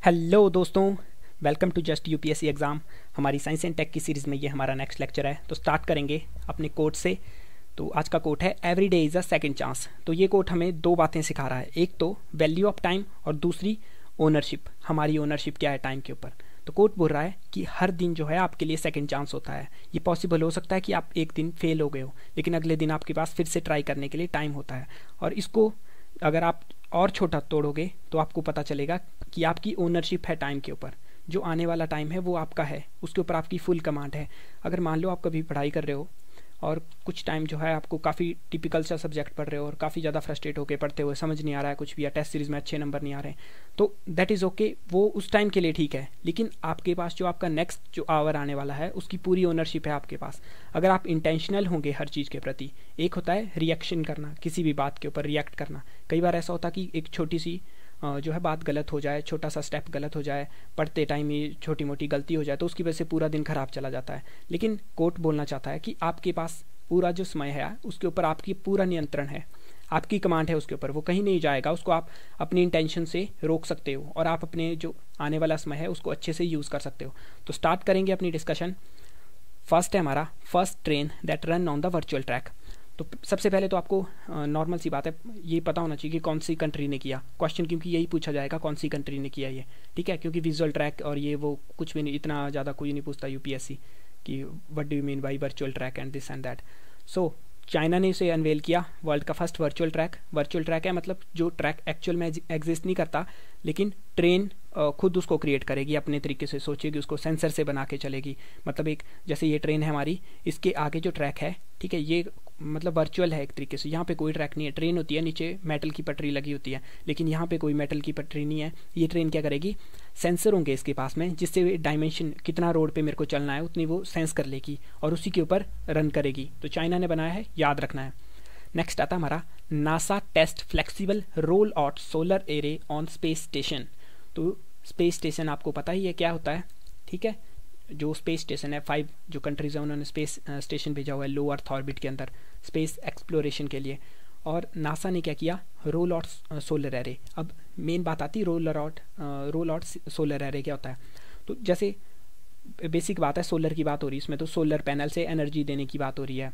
Hello दोस्तों, welcome to just UPSC exam. हमारी science and tech की सीरीज़ में ये हमारा नेक्स्ट लेक्चर है। तो स्टार्ट करेंगे अपने कोट से। तो आज का कोट है every day is a second chance. तो ये कोट हमें दो बातें सिखा रहा है, एक तो वैल्यू ऑफ टाइम और दूसरी ओनरशिप, हमारी ओनरशिप क्या है टाइम के ऊपर। तो कोट बोल रहा है कि हर दिन जो है आपके लिए सेकंड चांस होता है। ये पॉसिबल हो सकता है कि आप एक दिन फेल हो गए हो, लेकिन अगले दिन आपके पास फिर से ट्राई करने के लिए टाइम होता है। और इसको अगर आप और छोटा तोड़ोगे तो आपको पता चलेगा कि आपकी ओनरशिप है टाइम के ऊपर। जो आने वाला टाइम है वो आपका है, उसके ऊपर आपकी फुल कमांड है। अगर मान लो आप कभी पढ़ाई कर रहे हो और कुछ टाइम जो है आपको काफ़ी टिपिकल सा सब्जेक्ट पढ़ रहे हो और काफ़ी ज़्यादा फ्रस्ट्रेट होकर पढ़ते हुए समझ नहीं आ रहा है कुछ भी, या टेस्ट सीरीज़ में अच्छे नंबर नहीं आ रहे हैं, तो दैट इज़ ओके, वो उस टाइम के लिए ठीक है। लेकिन आपके पास जो आपका नेक्स्ट जो आवर आने वाला है उसकी पूरी ओनरशिप है आपके पास। अगर आप इंटेंशनल होंगे हर चीज़ के प्रति। एक होता है रिएक्शन करना, किसी भी बात के ऊपर रिएक्ट करना। कई बार ऐसा होता है कि एक छोटी सी जो है बात गलत हो जाए, छोटा सा स्टेप गलत हो जाए, पढ़ते टाइम ही छोटी मोटी गलती हो जाए, तो उसकी वजह से पूरा दिन खराब चला जाता है। लेकिन कोर्ट बोलना चाहता है कि आपके पास पूरा जो समय है उसके ऊपर आपकी पूरा नियंत्रण है, आपकी कमांड है उसके ऊपर, वो कहीं नहीं जाएगा। उसको आप अपनी इंटेंशन से रोक सकते हो और आप अपने जो आने वाला समय है उसको अच्छे से यूज़ कर सकते हो। तो स्टार्ट करेंगे अपनी डिस्कशन। फर्स्ट है हमारा first train that run on the virtual track. तो सबसे पहले तो आपको नॉर्मल सी बात है, ये पता होना चाहिए कि कौन सी कंट्री ने किया क्वेश्चन, क्योंकि यही पूछा जाएगा कौन सी कंट्री ने किया ये, ठीक है। क्योंकि विजुअल ट्रैक और ये वो कुछ भी नहीं, इतना ज़्यादा कोई नहीं पूछता यूपीएससी कि what do you mean by virtual track and this and that. So China ने इसे अनवेल किया, वर्ल्ड का first virtual track. Virtual track है मतलब जो ट्रैक एक्चुअल में एग्जिस्ट नहीं करता, लेकिन ट्रेन खुद उसको क्रिएट करेगी अपने तरीके से, सोचेगी उसको, सेंसर से बना के चलेगी। मतलब एक जैसे ये ट्रेन है हमारी, इसके आगे जो ट्रैक है, ठीक है, ये मतलब वर्चुअल है एक तरीके से। यहाँ पे कोई ट्रैक नहीं है, ट्रेन होती है नीचे मेटल की पटरी लगी होती है, लेकिन यहाँ पे कोई मेटल की पटरी नहीं है। ये ट्रेन क्या करेगी, सेंसर होंगे इसके पास में, जिससे डायमेंशन कितना रोड पे मेरे को चलना है उतनी वो सेंस कर लेगी और उसी के ऊपर रन करेगी। तो चाइना ने बनाया है, याद रखना है। नेक्स्ट आता हमारा NASA test flexible roll out solar array on space station. तो स्पेस स्टेशन आपको पता ही है क्या होता है, ठीक है। जो स्पेस स्टेशन है, 5 जो कंट्रीज हैं उन्होंने स्पेस स्टेशन भेजा हुआ है लो अर्थ ऑर्बिट के अंदर स्पेस एक्सप्लोरेशन के लिए। और नासा ने क्या किया, रोल आउट सोलर एरे। अब मेन बात आती है रोल आउट सोलर एरे क्या होता है। तो जैसे बेसिक बात है, सोलर की बात हो रही है इसमें, तो सोलर पैनल से एनर्जी देने की बात हो रही है।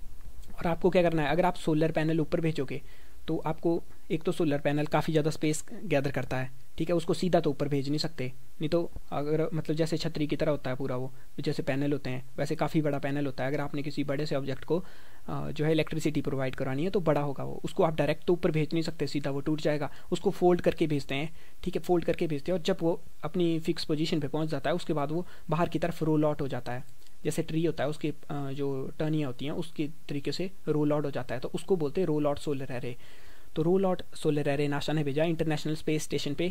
और आपको क्या करना है, अगर आप सोलर पैनल ऊपर भेजोगे तो आपको एक तो सोलर पैनल काफ़ी ज़्यादा स्पेस गैदर करता है, ठीक है, उसको सीधा तो ऊपर भेज नहीं सकते, नहीं तो अगर मतलब जैसे छतरी की तरह होता है पूरा, वो जैसे पैनल होते हैं वैसे काफ़ी बड़ा पैनल होता है। अगर आपने किसी बड़े से ऑब्जेक्ट को जो है इलेक्ट्रिसिटी प्रोवाइड करानी है तो बड़ा होगा वो, उसको आप डायरेक्ट तो ऊपर भेज नहीं सकते सीधा, वो टूट जाएगा। उसको फोल्ड करके भेजते हैं, ठीक है, फोल्ड करके भेजते हैं, और जब वो अपनी फिक्स पोजीशन पे पहुंच जाता है उसके बाद वो बाहर की तरफ रोल आउट हो जाता है। जैसे ट्री होता है उसकी जो टर्नियाँ होती हैं उसके तरीके से रोल आउट हो जाता है, तो उसको बोलते हैं रोल आउट सोलर एरे। तो roll out solar array NASA ने भेजा इंटरनेशनल स्पेस स्टेशन पे।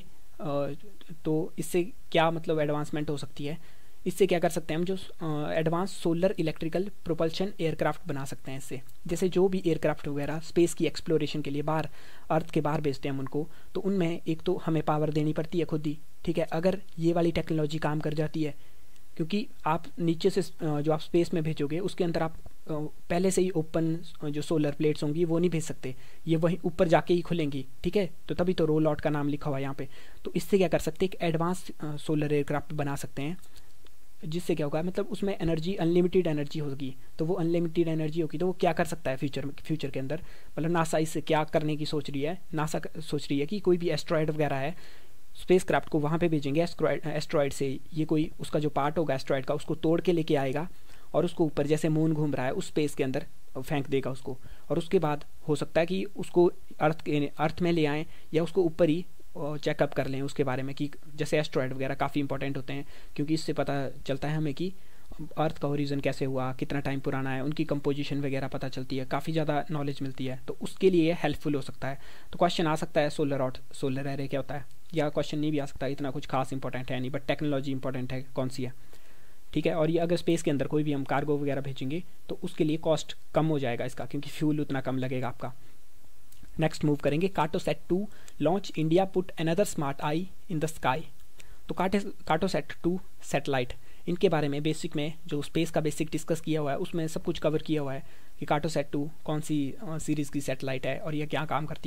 तो इससे क्या मतलब एडवांसमेंट हो सकती है, इससे क्या कर सकते हैं हम, जो advance solar electrical propulsion aircraft बना सकते हैं इससे। जैसे जो भी एयरक्राफ्ट वगैरह स्पेस की एक्सप्लोरेशन के लिए बाहर अर्थ के बाहर भेजते हैं हम उनको, तो उनमें एक तो हमें पावर देनी पड़ती है खुद ही, ठीक है। अगर ये वाली टेक्नोलॉजी काम कर जाती है, क्योंकि आप नीचे से जो आप स्पेस में भेजोगे उसके अंदर आप पहले से ही ओपन जो सोलर प्लेट्स होंगी वो नहीं भेज सकते, ये वहीं ऊपर जाके ही खुलेंगी, ठीक है। तो तभी तो रोल आउट का नाम लिखा हुआ है यहाँ पे। तो इससे क्या कर सकते हैं, एक एडवांस सोलर एयरक्राफ्ट बना सकते हैं, जिससे क्या होगा, मतलब उसमें एनर्जी अनलिमिटेड एनर्जी होगी। तो वो अनलिमिटेड एनर्जी होगी तो वो क्या कर सकता है फ्यूचर के अंदर, मतलब नासा इससे क्या करने की सोच रही है, नासा सोच रही है कि कोई भी एस्ट्रॉयड वगैरह है, स्पेस क्राफ्ट को वहाँ पे भेजेंगे एस्ट्रॉयड से, ये कोई उसका जो पार्ट होगा एस्ट्रॉयड का उसको तोड़ के लेके आएगा और उसको ऊपर, जैसे मून घूम रहा है उस स्पेस के अंदर फेंक देगा उसको। और उसके बाद हो सकता है कि उसको अर्थ में ले आएँ या उसको ऊपर ही चेकअप कर लें उसके बारे में, कि जैसे एस्ट्रॉयड वगैरह काफ़ी इंपॉर्टेंट होते हैं, क्योंकि इससे पता चलता है हमें कि अर्थ का ओरिजिन कैसे हुआ, कितना टाइम पुराना है, उनकी कंपोजिशन वगैरह पता चलती है, काफ़ी ज़्यादा नॉलेज मिलती है। तो उसके लिए हेल्पफुल हो सकता है। तो क्वेश्चन आ सकता है सोलर एरे क्या होता है, या क्वेश्चन नहीं भी आ सकता, इतना कुछ खास इंपॉर्टेंट है नहीं, बट टेक्नोलॉजी इंपॉर्टेंट है कौन सी है, ठीक है। और ये अगर स्पेस के अंदर कोई भी हम कार्गो वगैरह भेजेंगे तो उसके लिए कॉस्ट कम हो जाएगा इसका, क्योंकि फ्यूल उतना कम लगेगा आपका। नेक्स्ट मूव करेंगे, Cartosat 2 launch India put another smart eye in the sky. तो कार्टोसैट 2 सैटेलाइट, इनके बारे में बेसिक में जो स्पेस का बेसिक डिस्कस किया हुआ है उसमें सब कुछ कवर किया हुआ है कि कार्टोसैट 2 कौन सी सीरीज़ की सैटेलाइट है और ये क्या काम करती है,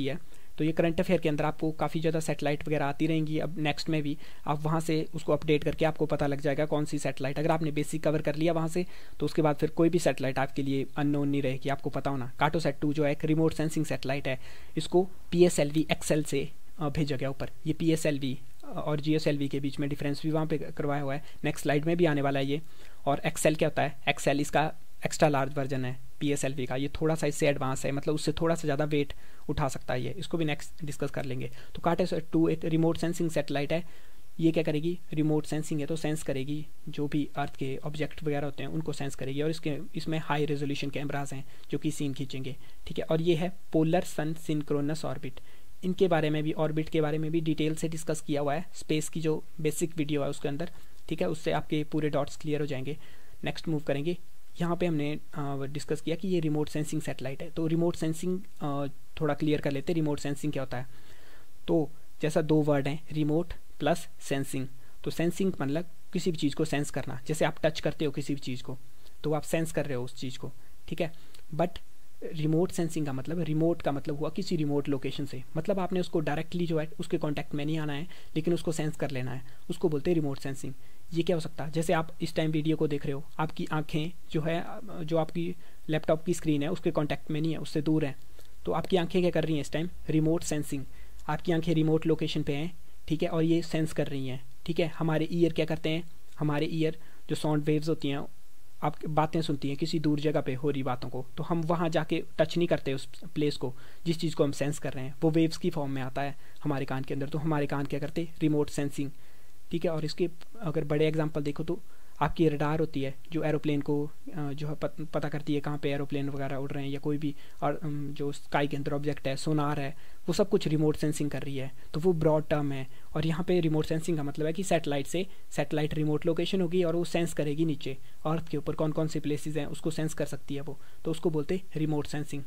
तो ये करंट अफेयर के अंदर आपको काफ़ी ज़्यादा सेटेलाइट वगैरह आती रहेंगी, अब नेक्स्ट में भी आप वहाँ से उसको अपडेट करके आपको पता लग जाएगा कौन सी सेटेलाइट, अगर आपने बेसिक कवर कर लिया वहाँ से तो उसके बाद फिर कोई भी सेटेलाइट आपके लिए अननोन नहीं रहेगी, आपको पता होना। कार्टोसैट 2 जो है एक रिमोट सेंसिंग सेटेलाइट है, इसको PSLV XL से भेजा गया ऊपर। ये PSLV और GSLV के बीच में डिफरेंस भी वहाँ पे करवाया हुआ है, नेक्स्ट स्लाइड में भी आने वाला है ये। और XL क्या होता है, XL इसका एक्स्ट्रा लार्ज वर्जन है PSLV का, ये थोड़ा सा इससे एडवांस है, मतलब उससे थोड़ा सा ज़्यादा वेट उठा सकता है ये, इसको भी नेक्स्ट डिस्कस कर लेंगे। तो कार्टोसैट 2 एक रिमोट सेंसिंग सेटेलाइट है, ये क्या करेगी, रिमोट सेंसिंग है तो सेंस करेगी जो भी अर्थ के ऑब्जेक्ट वगैरह होते हैं उनको सेंस करेगी, और इसमें हाई रेजोल्यूशन कैमराज हैं जो कि सीन खींचेंगे, ठीक है। और ये है पोलर सन सिंक्रोनस ऑर्बिट, इनके बारे में भी, ऑर्बिट के बारे में भी डिटेल से डिस्कस किया हुआ है स्पेस की जो बेसिक वीडियो है उसके अंदर, ठीक है, उससे आपके पूरे डॉट्स क्लियर हो जाएंगे। नेक्स्ट मूव करेंगे, यहाँ पे हमने डिस्कस किया कि ये रिमोट सेंसिंग सेटेलाइट है, तो रिमोट सेंसिंग थोड़ा क्लियर कर लेते हैं, रिमोट सेंसिंग क्या होता है। तो जैसा दो वर्ड हैं, रिमोट प्लस सेंसिंग, तो सेंसिंग मतलब किसी भी चीज़ को सेंस करना, जैसे आप टच करते हो किसी भी चीज़ को तो आप सेंस कर रहे हो उस चीज़ को, ठीक है। बट रिमोट सेंसिंग का मतलब, रिमोट का मतलब हुआ किसी रिमोट लोकेशन से, मतलब आपने उसको डायरेक्टली जो है उसके कांटेक्ट में नहीं आना है लेकिन उसको सेंस कर लेना है, उसको बोलते हैं रिमोट सेंसिंग। ये क्या हो सकता है, जैसे आप इस टाइम वीडियो को देख रहे हो, आपकी आंखें जो है, जो आपकी लैपटॉप की स्क्रीन है उसके कांटेक्ट में नहीं है, उससे दूर है, तो आपकी आंखें क्या कर रही हैं इस टाइम, रिमोट सेंसिंग, आपकी आंखें रिमोट लोकेशन पे हैं, ठीक है, और ये सेंस कर रही हैं, ठीक है। हमारे ईयर क्या करते हैं, हमारे ईयर जो साउंड वेव्स होती हैं, आप बातें सुनती हैं किसी दूर जगह पे हो रही बातों को, तो हम वहाँ जाके टच नहीं करते उस प्लेस को, जिस चीज़ को हम सेंस कर रहे हैं वो वेव्स की फॉर्म में आता है हमारे कान के अंदर, तो हमारे कान क्या करते, रिमोट सेंसिंग, ठीक है। और इसके अगर बड़े एग्जांपल देखो तो आपकी रडार होती है जो एरोप्लेन को जो है पता करती है कहाँ पे एरोप्लेन वगैरह उड़ रहे हैं, या कोई भी और जो स्काई के अंदर ऑब्जेक्ट है, सोनार है, वो सब कुछ रिमोट सेंसिंग कर रही है, तो वो ब्रॉड टर्म है। और यहाँ पे रिमोट सेंसिंग का मतलब है कि सैटेलाइट रिमोट लोकेशन होगी और वो सेंस करेगी नीचे अर्थ के ऊपर कौन कौन से प्लेसेस हैं उसको सेंस कर सकती है वो, तो उसको बोलते हैं रिमोट सेंसिंग।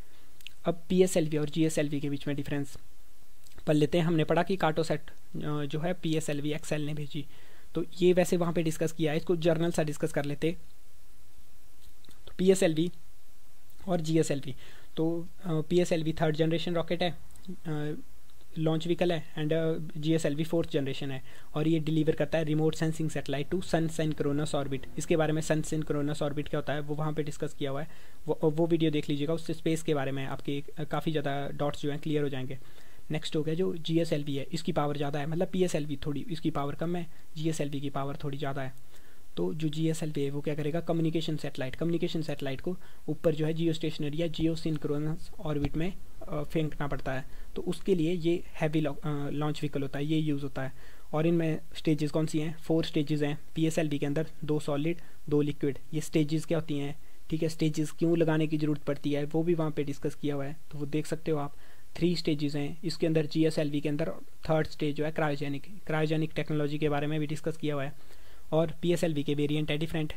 अब PSLV और GSLV के बीच में डिफरेंस पढ़ लेते हैं। हमने पढ़ा कि कार्टोसैट जो है PSLV XL ने भेजी, तो ये वैसे वहाँ पे डिस्कस किया है, इसको जर्नल सा डिस्कस कर लेते। तो PSLV और GSLV, तो PSLV 3rd जनरेशन रॉकेट है, लॉन्च व्हीकल है, एंड GSLV 4th जनरेशन है, और ये डिलीवर करता है remote sensing satellite to sun synchronous orbit. इसके बारे में सन सिंक्रोनस ऑर्बिट क्या होता है वो वहाँ पे डिस्कस किया हुआ है, वो वीडियो देख लीजिएगा, उससे स्पेस के बारे में आपके काफ़ी ज़्यादा डॉट्स जो हैं क्लियर हो जाएंगे। नेक्स्ट हो गया जो GSLV है, इसकी पावर ज़्यादा है, मतलब PSLV थोड़ी इसकी पावर कम है, GSLV की पावर थोड़ी ज़्यादा है। तो जो GSLV है वो क्या करेगा, कम्युनिकेशन सेटेलाइट को ऊपर जो है जियो स्टेशनरी या जियो सिंक्रोनस ऑर्बिट में फेंकना पड़ता है, तो उसके लिए ये हैवी लॉन्च व्हीकल होता है, ये यूज़ होता है। और इनमें स्टेजेस कौन सी हैं, 4 स्टेजेस हैं PSLV के अंदर, 2 सॉलिड 2 लिक्विड। ये स्टेजेस क्या होती हैं, ठीक है, स्टेजेस क्यों लगाने की ज़रूरत पड़ती है वो भी वहाँ पे डिस्कस किया हुआ है, तो वो देख सकते हो आप। 3 स्टेजेस हैं इसके अंदर, GSLV के अंदर 3rd स्टेज जो है क्रायोजेनिक टेक्नोलॉजी के बारे में भी डिस्कस किया हुआ है। और PSLV के वेरिएंट है डिफरेंट,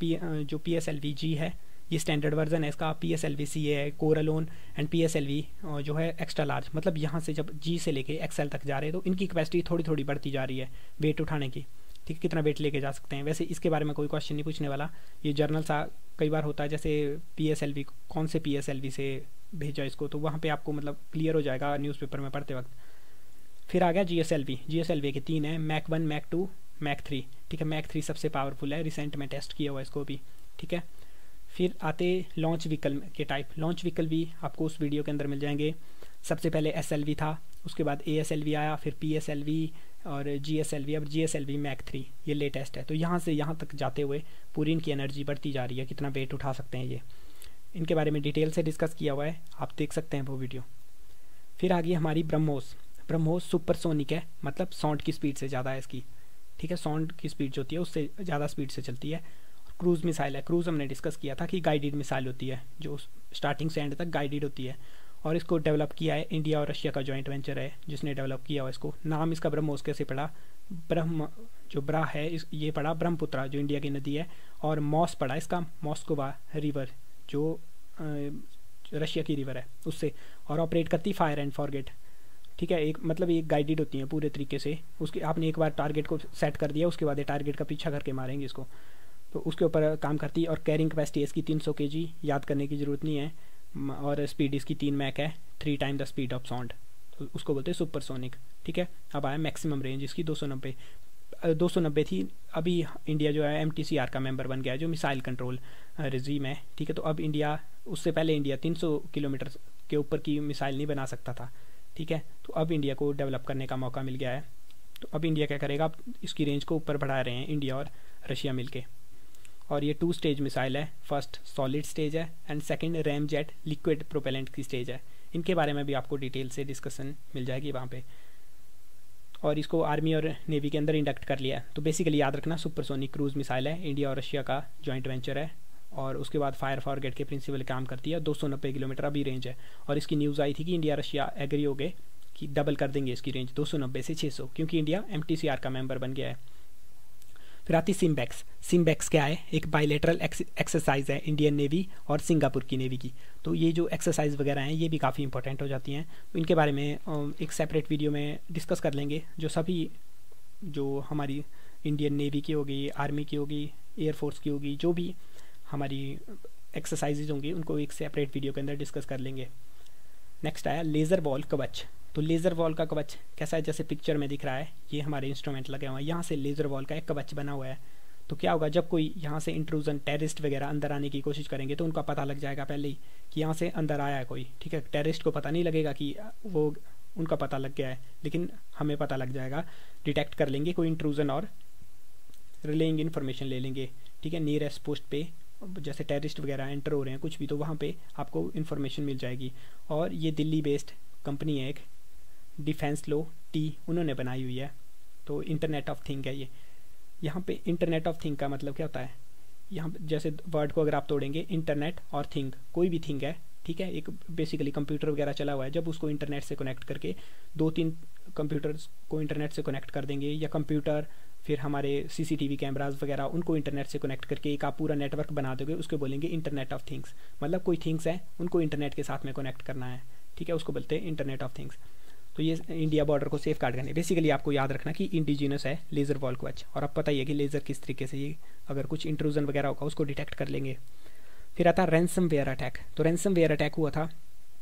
जो PSLV G है ये स्टैंडर्ड वर्जन है इसका, PSLV CA है कोरलोन, एंड PSLV जो है एक्स्ट्रा लार्ज, मतलब यहाँ से जब G से लेके XL तक जा रहे हैं तो इनकी कैपेसिटी थोड़ी थोड़ी बढ़ती जा रही है वेट उठाने की, ठीक है, कितना वेट लेके जा सकते हैं। वैसे इसके बारे में कोई क्वेश्चन नहीं पूछने वाला, ये जर्नल सा कई बार होता है, जैसे PSLV कौन से PSLV से भेजा इसको, तो वहाँ पे आपको मतलब क्लियर हो जाएगा न्यूज़पेपर में पढ़ते वक्त। फिर आ गया GSLV के 3 है, मैक 1, मैक 2, मैक 3, ठीक है। मैक 3 सबसे पावरफुल है, रिसेंट में टेस्ट किया हुआ इसको भी, ठीक है। फिर आते लॉन्च व्हीकल के टाइप, लॉन्च व्हीकल भी आपको उस वीडियो के अंदर मिल जाएंगे। सबसे पहले SLV था, उसके बाद ASLV आया, फिर PSLV और GSLV, अब GSLV मैक 3 ये लेटेस्ट है। तो यहाँ से यहाँ तक जाते हुए पूरी इनकी एनर्जी बढ़ती जा रही है, कितना वेट उठा सकते हैं ये, इनके बारे में डिटेल से डिस्कस किया हुआ है, आप देख सकते हैं वो वीडियो। फिर आ गई हमारी ब्रह्मोस सुपरसोनिक है, मतलब साउंड की स्पीड से ज़्यादा है इसकी, ठीक है, साउंड की स्पीड जो होती है उससे ज़्यादा स्पीड से चलती है। क्रूज़ मिसाइल है, क्रूज़ हमने डिस्कस किया था कि गाइडेड मिसाइल होती है जो स्टार्टिंग से एंड तक गाइडेड होती है, और इसको डेवलप किया है इंडिया और रशिया का जॉइंट वेंचर है जिसने डेवलप किया हुआ इसको। नाम इसका ब्रह्मोस कैसे पड़ा, जो ब्रा है ये पड़ा ब्रह्मपुत्रा जो इंडिया की नदी है, और मॉस पड़ा इसका मॉस्कोवा रिवर जो रशिया की रिवर है उससे, और ऑपरेट करती फायर एंड फॉरगेट, ठीक है। एक मतलब ये गाइडेड होती हैं पूरे तरीके से, उसके आपने एक बार टारगेट को सेट कर दिया उसके बाद ये टारगेट का पीछा करके मारेंगे इसको, तो उसके ऊपर काम करती है। और कैरिंग कैपेसिटी इसकी 300 kg, याद करने की ज़रूरत नहीं है, और स्पीड इसकी 3 मैक है, 3 time the speed of sound, उसको बोलते हैं सुपरसोनिक। ठीक है, अब आया मैक्सिमम रेंज इसकी 290 थी। अभी इंडिया जो है MTCR का मेंबर बन गया है, जो मिसाइल कंट्रोल रिजीम है। ठीक है, तो अब इंडिया, उससे पहले इंडिया 300 किलोमीटर के ऊपर की मिसाइल नहीं बना सकता था। ठीक है, तो अब इंडिया को डेवलप करने का मौका मिल गया है। तो अब इंडिया क्या करेगा, अब इसकी रेंज को ऊपर बढ़ा रहे हैं इंडिया और रशिया मिलके। और ये 2 स्टेज मिसाइल है, फर्स्ट सॉलिड स्टेज है and second ramjet liquid propellant की स्टेज है। इनके बारे में भी आपको डिटेल से डिस्कशन मिल जाएगी वहाँ पे। और इसको आर्मी और नेवी के अंदर इंडक्ट कर लिया है। तो बेसिकली याद रखना, सुपरसोनिक क्रूज मिसाइल है, इंडिया और रशिया का जॉइंट वेंचर है। और उसके बाद फायर फॉरगेट के प्रिंसिपल काम करती है। 290 किलोमीटर अभी रेंज है। और इसकी न्यूज़ आई थी कि इंडिया रशिया एग्री हो गए कि डबल कर देंगे इसकी रेंज 290 से 600, क्योंकि इंडिया MTCR का मेंबर बन गया है। फिर आती सिम्बैक्स। सिम्बैक्स क्या है, एक बायलैटरल एक्सरसाइज है इंडियन नेवी और सिंगापुर की नेवी की। तो ये जो एक्सरसाइज वगैरह हैं ये भी काफ़ी इंपॉर्टेंट हो जाती हैं। तो इनके बारे में एक सेपरेट वीडियो में डिस्कस कर लेंगे। जो सभी, जो हमारी इंडियन नेवी की होगी, आर्मी की होगी, एयरफोर्स की होगी, जो भी हमारी एक्सरसाइजेज होंगी उनको एक सेपरेट वीडियो के अंदर डिस्कस कर लेंगे। नेक्स्ट आया लेज़र वॉल कवच। तो लेज़र वॉल का कवच कैसा है, जैसे पिक्चर में दिख रहा है, ये हमारे इंस्ट्रूमेंट लगे हुए हैं, यहाँ से लेज़र वॉल का एक कवच बना हुआ है। तो क्या होगा, जब कोई यहाँ से इंट्रूजन टेररिस्ट वगैरह अंदर आने की कोशिश करेंगे तो उनका पता लग जाएगा पहले ही कि यहाँ से अंदर आया है कोई। ठीक है, टेररिस्ट को पता नहीं लगेगा कि वो, उनका पता लग गया है, लेकिन हमें पता लग जाएगा, डिटेक्ट कर लेंगे कोई इंट्रूजन और रिलेइंग इन्फॉर्मेशन ले लेंगे। ठीक है, नियरेस्ट पोस्ट पे जैसे टेररिस्ट वगैरह एंटर हो रहे हैं कुछ भी, तो वहाँ पे आपको इन्फॉर्मेशन मिल जाएगी। और ये दिल्ली बेस्ड कंपनी है एक, डिफेंस लो टी, उन्होंने बनाई हुई है। तो इंटरनेट ऑफ थिंग है ये। यहाँ पे इंटरनेट ऑफ थिंग का मतलब क्या होता है, यहाँ जैसे वर्ड को अगर आप तोड़ेंगे, इंटरनेट और थिंग, कोई भी थिंग है। ठीक है, एक बेसिकली कंप्यूटर वगैरह चला हुआ है, जब उसको इंटरनेट से कनेक्ट करके 2-3 कंप्यूटर्स को इंटरनेट से कनेक्ट कर देंगे, या कंप्यूटर फिर हमारे CCTV कैमराज वगैरह उनको इंटरनेट से कनेक्ट करके एक आप पूरा नेटवर्क बना दोगे, उसको बोलेंगे इंटरनेट ऑफ थिंग्स। मतलब कोई थिंग्स हैं उनको इंटरनेट के साथ में कनेक्ट करना है। ठीक है, उसको बोलते हैं इंटरनेट ऑफ थिंग्स। तो ये इंडिया बॉर्डर को सेफ गार्ड करने, बेसिकली आपको याद रखना कि इंडिजिनस है लेज़र वॉल कवच। और अब पता ही है कि लेज़र किस तरीके से ये अगर कुछ इंट्रूजन वगैरह होगा उसको डिटेक्ट कर लेंगे। फिर आता है रैंसमवेयर अटैक। तो रैंसमवेयर अटैक हुआ था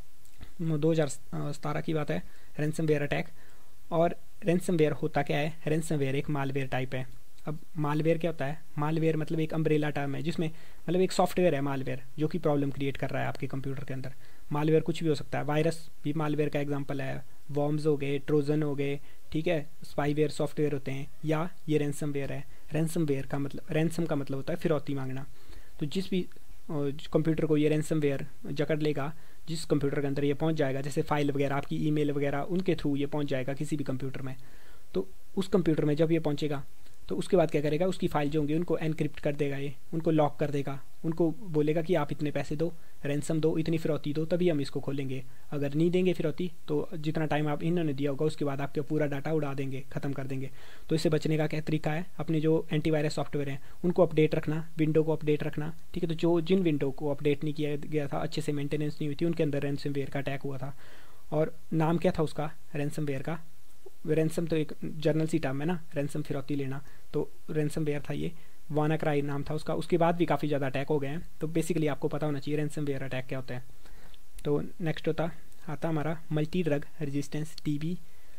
2017 की बात है, रैंसमवेयर अटैक। और रैंसमवेयर होता क्या है, रैंसमवेयर एक मालवेयर टाइप है। अब मालवेयर क्या होता है, मालवेयर मतलब एक अम्ब्रेला टर्म है, जिसमें मतलब एक सॉफ्टवेयर है मालवेयर जो कि प्रॉब्लम क्रिएट कर रहा है आपके कंप्यूटर के अंदर। मालवेयर कुछ भी हो सकता है, वायरस भी मालवेयर का एग्जांपल है, वॉर्म्स हो गए, ट्रोजन हो गए। ठीक है, स्पाईवेयर सॉफ्टवेयर होते हैं, या ये रैंसमवेयर है। रैंसमवेयर का मतलब, रैंसम का मतलब होता है फिरौती मांगना। तो जिस भी कंप्यूटर को ये रैंसमवेयर जकड़ लेगा, जिस कंप्यूटर के अंदर ये पहुंच जाएगा, जैसे फाइल वगैरह, आपकी ईमेल वगैरह, उनके थ्रू ये पहुंच जाएगा किसी भी कंप्यूटर में। तो उस कंप्यूटर में जब ये पहुंचेगा तो उसके बाद क्या करेगा, उसकी फाइल जो होंगी उनको एनक्रिप्ट कर देगा, ये उनको लॉक कर देगा, उनको बोलेगा कि आप इतने पैसे दो, रैंसम दो, इतनी फिरौती दो, तभी हम इसको खोलेंगे। अगर नहीं देंगे फिरौती तो जितना टाइम आप इन्होंने दिया होगा उसके बाद आपका पूरा डाटा उड़ा देंगे, ख़त्म कर देंगे। तो इससे बचने का क्या तरीका है, अपने जो एंटीवायरस सॉफ्टवेयर हैं उनको अपडेट रखना, विंडो को अपडेट रखना। ठीक है, तो जो जिन विंडो को अपडेट नहीं किया गया था, अच्छे से मेंटेनेंस नहीं हुई थी, उनके अंदर रैंसमवेयर का अटैक हुआ था। और नाम क्या था उसका, रैंसमवेयर का, रैंसम तो एक जर्नल सी टर्म है ना, रैंसम फिरौती लेना, तो रैंसमवेयर था ये, वानाक्राई नाम था उसका। उसके बाद भी काफ़ी ज़्यादा अटैक हो गए हैं, तो बेसिकली आपको पता होना चाहिए रैंसमवेयर अटैक क्या होता है। तो नेक्स्ट आता हमारा multi drug resistance TB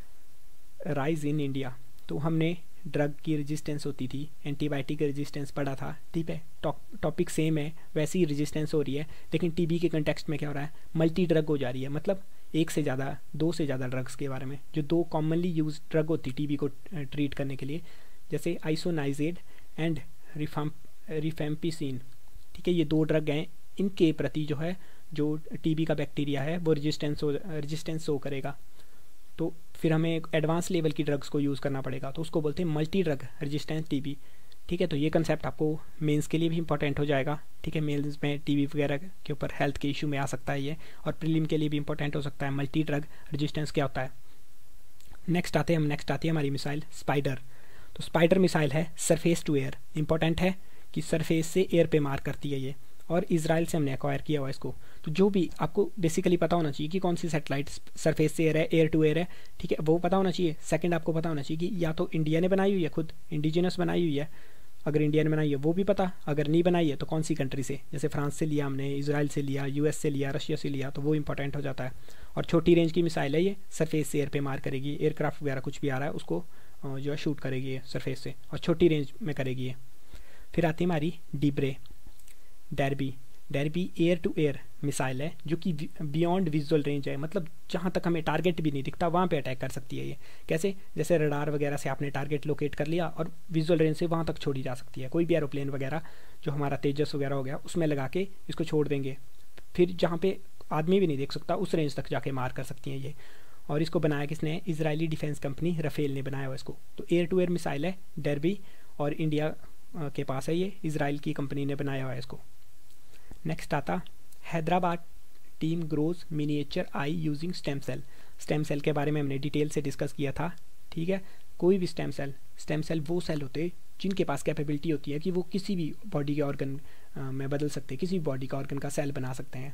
rise in India. तो हमने ड्रग की रेजिस्टेंस होती थी, एंटीबायोटिक रेजिस्टेंस पढ़ा था। ठीक है, टॉपिक सेम है, वैसी ही रेजिस्टेंस हो रही है, लेकिन TB के कंटेक्स्ट में क्या हो रहा है, मल्टी ड्रग हो जा रही है। मतलब एक से ज़्यादा, 2 से ज़्यादा ड्रग्स के बारे में, जो 2 कॉमनली यूज ड्रग होती TB को ट्रीट करने के लिए, जैसे आइसोनाइजेड एंड रिफेम्पिसिन। ठीक है, ये 2 ड्रग हैं, इनके प्रति जो है, जो TB का बैक्टीरिया है वो रेजिस्टेंस शो करेगा। तो फिर हमें एडवांस लेवल की ड्रग्स को यूज़ करना पड़ेगा, तो उसको बोलते हैं मल्टी ड्रग रेजिस्टेंस TB। ठीक है, तो ये कंसेप्ट आपको मेंस के लिए भी इंपॉर्टेंट हो जाएगा। ठीक है, मेंस में TB वगैरह के ऊपर हेल्थ के इशू में आ सकता है ये, और प्रीलिम के लिए भी इंपॉर्टेंट हो सकता है मल्टी ड्रग रेजिस्टेंस क्या होता है। नेक्स्ट आती है हमारी मिसाइल स्पाइडर। तो स्पाइडर मिसाइल है सरफेस टू एयर, इंपॉर्टेंट है कि सरफेस से एयर पे मार करती है ये, और इजराइल से हमने एक्वायर किया हुआ है इसको। तो जो भी आपको बेसिकली पता होना चाहिए कि कौन सी सैटेलाइट सरफेस से एयर है, एयर टू एयर है। ठीक है, वो पता होना चाहिए। सेकंड आपको पता होना चाहिए कि या तो इंडिया ने बनाई हुई है, खुद इंडिजिनस बनाई हुई है, अगर इंडिया ने बनाई है वो भी पता, अगर नहीं बनाई है तो कौन सी कंट्री से, जैसे फ्रांस से लिया हमने, इजराइल से लिया, यूएस से लिया, रशिया से लिया, तो वो इंपॉर्टेंट हो जाता है। और छोटी रेंज की मिसाइल है ये, सरफेस से एयर पे मार करेगी, एयरक्राफ्ट वगैरह कुछ भी आ रहा है उसको जो है शूट करेगी ये सरफेस से, और छोटी रेंज में करेगी ये। फिर आती है हमारी डिब्रे Derby. Derby air to air missile है जो कि बियॉन्ड विजुअल रेंज है, मतलब जहाँ तक हमें टारगेट भी नहीं दिखता वहाँ पे अटैक कर सकती है ये। कैसे, जैसे रडार वगैरह से आपने टारगेट लोकेट कर लिया और विजुअल रेंज से वहाँ तक छोड़ी जा सकती है। कोई भी एरोप्लेन वगैरह जो हमारा तेजस वगैरह हो गया उसमें लगा के इसको छोड़ देंगे, फिर जहाँ पे आदमी भी नहीं देख सकता उस रेंज तक जाके मार कर सकती हैं ये। और इसको बनाया किसने, इजरायली डिफेंस कंपनी राफेल ने बनाया हुआ इसको। तो एयर टू एयर मिसाइल है डैरबी, और इंडिया के पास है ये, इजराइल की कंपनी ने बनाया हुआ है इसको। नेक्स्ट आता Hyderabad team grows miniature eye using stem cell. Stem cell के बारे में हमने डिटेल से डिस्कस किया था, ठीक है। कोई भी स्टेम सेल वो सेल होते हैं जिनके पास कैपेबिलिटी होती है कि वो किसी भी बॉडी के ऑर्गन में बदल सकते हैं, किसी भी बॉडी का ऑर्गन का सेल बना सकते हैं।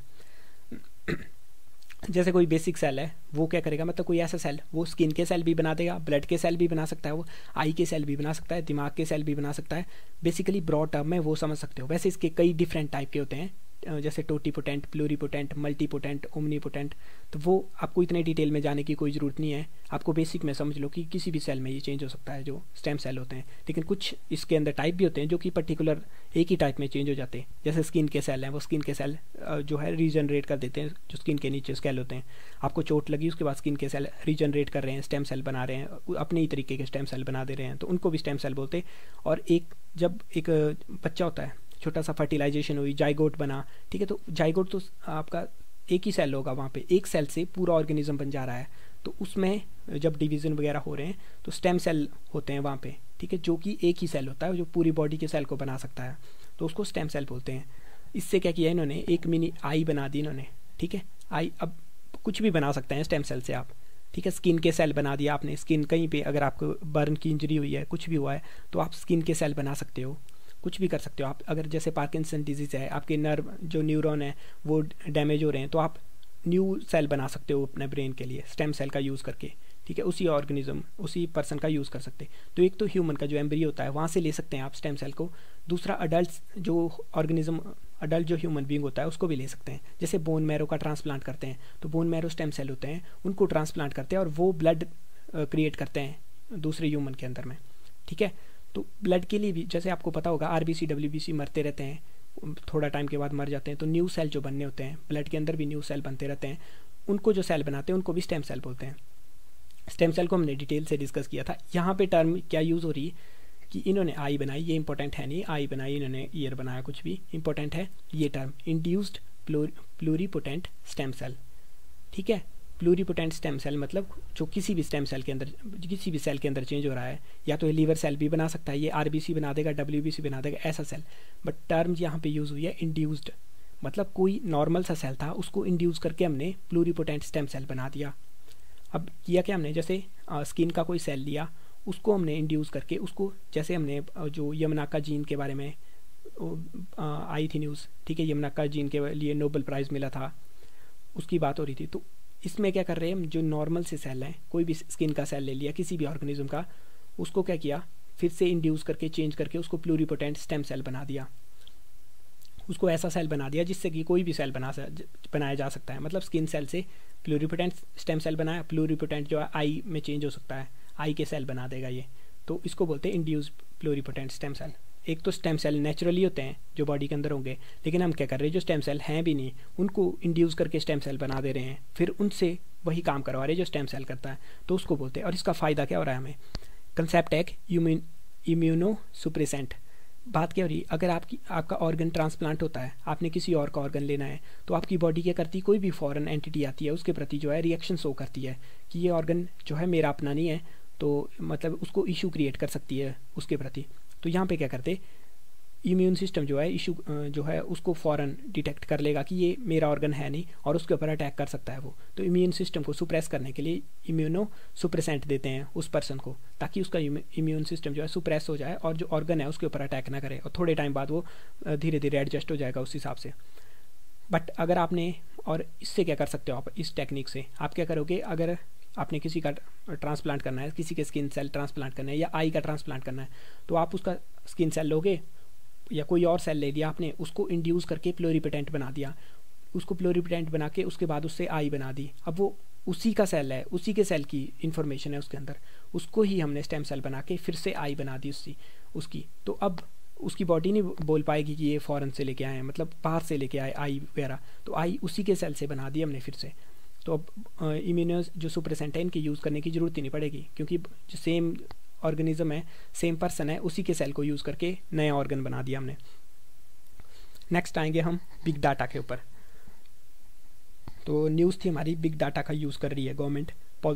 जैसे कोई बेसिक सेल है वो क्या करेगा, मतलब कोई ऐसा सेल, वो स्किन के सेल भी बना देगा, ब्लड के सेल भी बना सकता है, वो आई के सेल भी बना सकता है, दिमाग के सेल भी बना सकता है। बेसिकली ब्रॉड टर्म में वो समझ सकते हो। वैसे इसके कई डिफरेंट टाइप के होते हैं, जैसे टोटीपोटेंट, प्लूरीपोटेंट, मल्टीपोटेंट, ओमनीपोटेंट। तो वो आपको इतने डिटेल में जाने की कोई ज़रूरत नहीं है, आपको बेसिक में समझ लो कि किसी भी सेल में ये चेंज हो सकता है जो स्टेम सेल होते हैं। लेकिन कुछ इसके अंदर टाइप भी होते हैं जो कि पर्टिकुलर एक ही टाइप में चेंज हो जाते हैं। जैसे स्किन के सेल हैं, वो स्किन के सेल जो है रीजनरेट कर देते हैं, जो स्किन के नीचे स्केल होते हैं। आपको चोट लगी उसके बाद स्किन के सेल रीजनरेट कर रहे हैं, स्टेम सेल बना रहे हैं, अपने ही तरीके के स्टेम सेल बना दे रहे हैं, तो उनको भी स्टेम सेल बोलते हैं। और जब एक बच्चा होता है, छोटा सा फर्टिलाइजेशन हुई, जाइगोट बना, ठीक है, तो जाइगोट तो आपका एक ही सेल होगा, वहाँ पे एक सेल से पूरा ऑर्गेनिज्म बन जा रहा है। तो उसमें जब डिवीज़न वगैरह हो रहे हैं तो स्टेम सेल होते हैं वहाँ पे, ठीक है, जो कि एक ही सेल होता है जो पूरी बॉडी के सेल को बना सकता है, तो उसको स्टेम सेल बोलते हैं। इससे क्या किया इन्होंने, एक मिनी आई बना दी इन्होंने, ठीक है। आई अब कुछ भी बना सकते हैं स्टेम सेल से आप, ठीक है। स्किन के सेल बना दिया आपने, स्किन कहीं पे अगर आपको बर्न की इंजरी हुई है, कुछ भी हुआ है, तो आप स्किन के सेल बना सकते हो, कुछ भी कर सकते हो आप। अगर जैसे पार्किंसन डिजीज़ है, आपके नर्व जो न्यूरॉन है वो डैमेज हो रहे हैं, तो आप न्यू सेल बना सकते हो अपने ब्रेन के लिए स्टेम सेल का यूज़ करके, ठीक है। उसी ऑर्गेनिज्म, उसी पर्सन का यूज़ कर सकते हैं। तो एक तो ह्यूमन का जो एम्ब्रियो होता है वहाँ से ले सकते हैं आप स्टेम सेल को। दूसरा अडल्ट जो ऑर्गेनिज्म, अडल्ट जो ह्यूमन बींग होता है उसको भी ले सकते हैं। जैसे बोन मैरो का ट्रांसप्लांट करते हैं, तो बोन मैरो स्टेम सेल होते हैं, उनको ट्रांसप्लांट करते हैं और वो ब्लड क्रिएट करते हैं दूसरे ह्यूमन के अंदर में, ठीक है। तो ब्लड के लिए भी जैसे आपको पता होगा आरबीसी डब्ल्यूबीसी मरते रहते हैं, थोड़ा टाइम के बाद मर जाते हैं, तो न्यू सेल जो बनने होते हैं ब्लड के अंदर भी न्यू सेल बनते रहते हैं, उनको जो सेल बनाते हैं उनको भी स्टेम सेल बोलते हैं। स्टेम सेल को हमने डिटेल से डिस्कस किया था। यहाँ पे टर्म क्या यूज़ हो रही है कि इन्होंने आई बनाई, ये इंपॉर्टेंट है नहीं, आई बनाई इन्होंने, ईयर बनाया, कुछ भी इंपॉर्टेंट है ये term, induced pluripotent stem cell, ठीक है। प्लूरीपोटेंट स्टेम सेल मतलब जो किसी भी स्टेम सेल के अंदर, किसी भी सेल के अंदर चेंज हो रहा है, या तो लीवर सेल भी बना सकता है, ये आरबीसी बना देगा, डब्ल्यूबीसी बना देगा, ऐसा सेल। बट टर्म यहाँ पे यूज़ हुई है इंड्यूस्ड, मतलब कोई नॉर्मल सा सेल था उसको इंड्यूस करके हमने प्लूरीपोटेंट स्टेम सेल बना दिया। अब किया क्या हमने, जैसे स्किन का कोई सेल लिया, उसको हमने इंड्यूस करके उसको, जैसे हमने जो यमनाका जीन के बारे में आई थी न्यूज़, ठीक है, यमनाका जीन के लिए नोबेल प्राइज़ मिला था, उसकी बात हो रही थी। तो इसमें क्या कर रहे हैं हम, जो नॉर्मल से सेल हैं, कोई भी स्किन का सेल ले लिया किसी भी ऑर्गेनिज्म का, उसको क्या किया, फिर से इंड्यूस करके चेंज करके उसको प्लूरीपोटेंट स्टेम सेल बना दिया, उसको ऐसा सेल बना दिया जिससे कि कोई भी सेल बनाया जा सकता है। मतलब स्किन सेल से प्लूरीपोटेंट स्टेम सेल बनाया, प्लूरीपोटेंट जो है आई में चेंज हो सकता है, आई के सेल बना देगा ये, तो इसको बोलते हैं इंड्यूस प्लूरीपोटेंट स्टेम सेल। एक तो स्टेम सेल नेचुरली होते हैं जो बॉडी के अंदर होंगे, लेकिन हम क्या कर रहे हैं, जो स्टेम सेल हैं भी नहीं उनको इंड्यूस करके स्टेम सेल बना दे रहे हैं, फिर उनसे वही काम करवा रहे हैं जो स्टेम सेल करता है, तो उसको बोलते हैं। और इसका फ़ायदा क्या हो रहा है हमें, कंसेप्ट है इम्यूनो सुप्रेसेंट। बात क्या हो रही है, अगर आपका ऑर्गन ट्रांसप्लांट होता है, आपने किसी और का ऑर्गन लेना है, तो आपकी बॉडी क्या करती है, कोई भी फॉरेन एंटिटी आती है उसके प्रति जो है रिएक्शन शो करती है कि ये ऑर्गन जो है मेरा अपना नहीं है, तो मतलब उसको इशू क्रिएट कर सकती है उसके प्रति। तो यहाँ पे क्या करते, इम्यून सिस्टम जो है इशू जो है उसको फ़ौरन डिटेक्ट कर लेगा कि ये मेरा ऑर्गन है नहीं, और उसके ऊपर अटैक कर सकता है वो। तो इम्यून सिस्टम को सुप्रेस करने के लिए इम्यूनो सुप्रेसेंट देते हैं उस पर्सन को, ताकि उसका इम्यून सिस्टम जो है सुप्रेस हो जाए और जो ऑर्गन है उसके ऊपर अटैक ना करे, और थोड़े टाइम बाद वो धीरे धीरे एडजस्ट हो जाएगा उस हिसाब से। बट अगर आपने, और इससे क्या कर सकते हो आप, इस टेक्निक से आप क्या करोगे, अगर आपने किसी का ट्रांसप्लांट करना है, किसी के स्किन सेल ट्रांसप्लांट करना है या आई का ट्रांसप्लांट करना है, तो आप उसका स्किन सेल लोगे या कोई और सेल ले लिया आपने, उसको इंड्यूस करके प्लोरिपोटेंट बना दिया, उसको प्लोरिपोटेंट बना के उसके बाद उससे आई बना दी। अब वो उसी का सेल है, उसी के सेल की इन्फॉर्मेशन है उसके अंदर, उसको ही हमने स्टेम सेल बना के फिर से आई बना दी उसकी। तो अब उसकी बॉडी नहीं बोल पाएगी कि ये फॉरेन से लेके आए हैं, मतलब बाहर से लेके आए आई वगैरह, तो आई उसी के सेल से बना दी हमने फिर से। तो अब इम्यूनोस जो सुप्रेसेंट है इनकी यूज़ करने की ज़रूरत ही नहीं पड़ेगी, क्योंकि जो सेम ऑर्गेनिज्म है, सेम पर्सन है, उसी के सेल को यूज़ करके नया ऑर्गन बना दिया हमने। नेक्स्ट आएंगे हम बिग डाटा के ऊपर। तो न्यूज़ थी हमारी बिग डाटा का यूज़ कर रही है गवर्नमेंट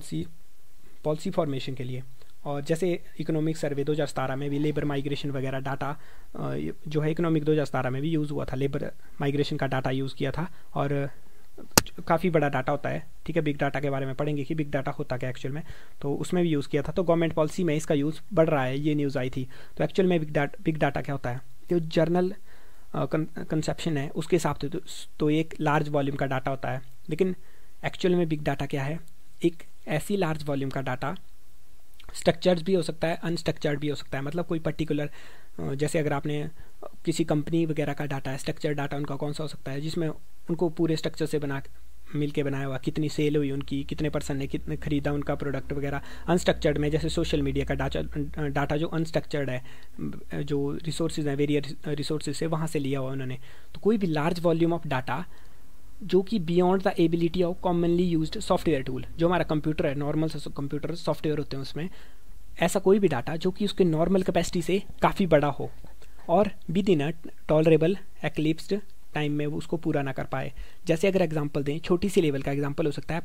पॉलिसी फॉर्मेशन के लिए। और जैसे इकोनॉमिक सर्वे 2017 में भी लेबर माइग्रेशन वगैरह डाटा जो है इकोनॉमिक 2017 में भी यूज़ हुआ था, लेबर माइग्रेशन का डाटा यूज़ किया था, और काफ़ी बड़ा डाटा होता है, ठीक है। बिग डाटा के बारे में पढ़ेंगे कि बिग डाटा होता क्या एक्चुअल में, तो उसमें भी यूज़ किया था। तो गवर्नमेंट पॉलिसी में इसका यूज़ बढ़ रहा है, ये न्यूज़ आई थी। तो एक्चुअल में बिग डाटा क्या होता है, तो जर्नल कंसेप्शन है उसके हिसाब से तो एक लार्ज वॉल्यूम का डाटा होता है, लेकिन एक्चुअल में बिग डाटा क्या है, एक ऐसी लार्ज वॉल्यूम का डाटा, स्ट्रक्चर्ड भी हो सकता है, अनस्ट्रक्चर्ड भी हो सकता है। मतलब कोई पर्टिकुलर, जैसे अगर आपने किसी कंपनी वगैरह का डाटा है, स्ट्रक्चर्ड डाटा उनका कौन सा हो सकता है, जिसमें उनको पूरे स्ट्रक्चर से मिल के बनाया हुआ, कितनी सेल हुई उनकी, कितने पर्सन ने कितने खरीदा उनका प्रोडक्ट वगैरह। अनस्ट्रक्चर्ड में जैसे सोशल मीडिया का डाटा जो अनस्ट्रक्चर्ड है, जो रिसोर्सेज हैं वेरियस रिसोर्सेज से वहाँ से लिया हुआ उन्होंने। तो कोई भी लार्ज वॉल्यूम ऑफ डाटा जो कि beyond the ability of commonly used software tool, जो हमारा कंप्यूटर है, नॉर्मल कंप्यूटर सॉफ्टवेयर होते हैं उसमें, ऐसा कोई भी डाटा जो कि उसके नॉर्मल कैपेसिटी से काफ़ी बड़ा हो और within a tolerable elapsed time में वो उसको पूरा ना कर पाए। जैसे अगर एग्जांपल दें, छोटी सी लेवल का एग्जांपल हो सकता है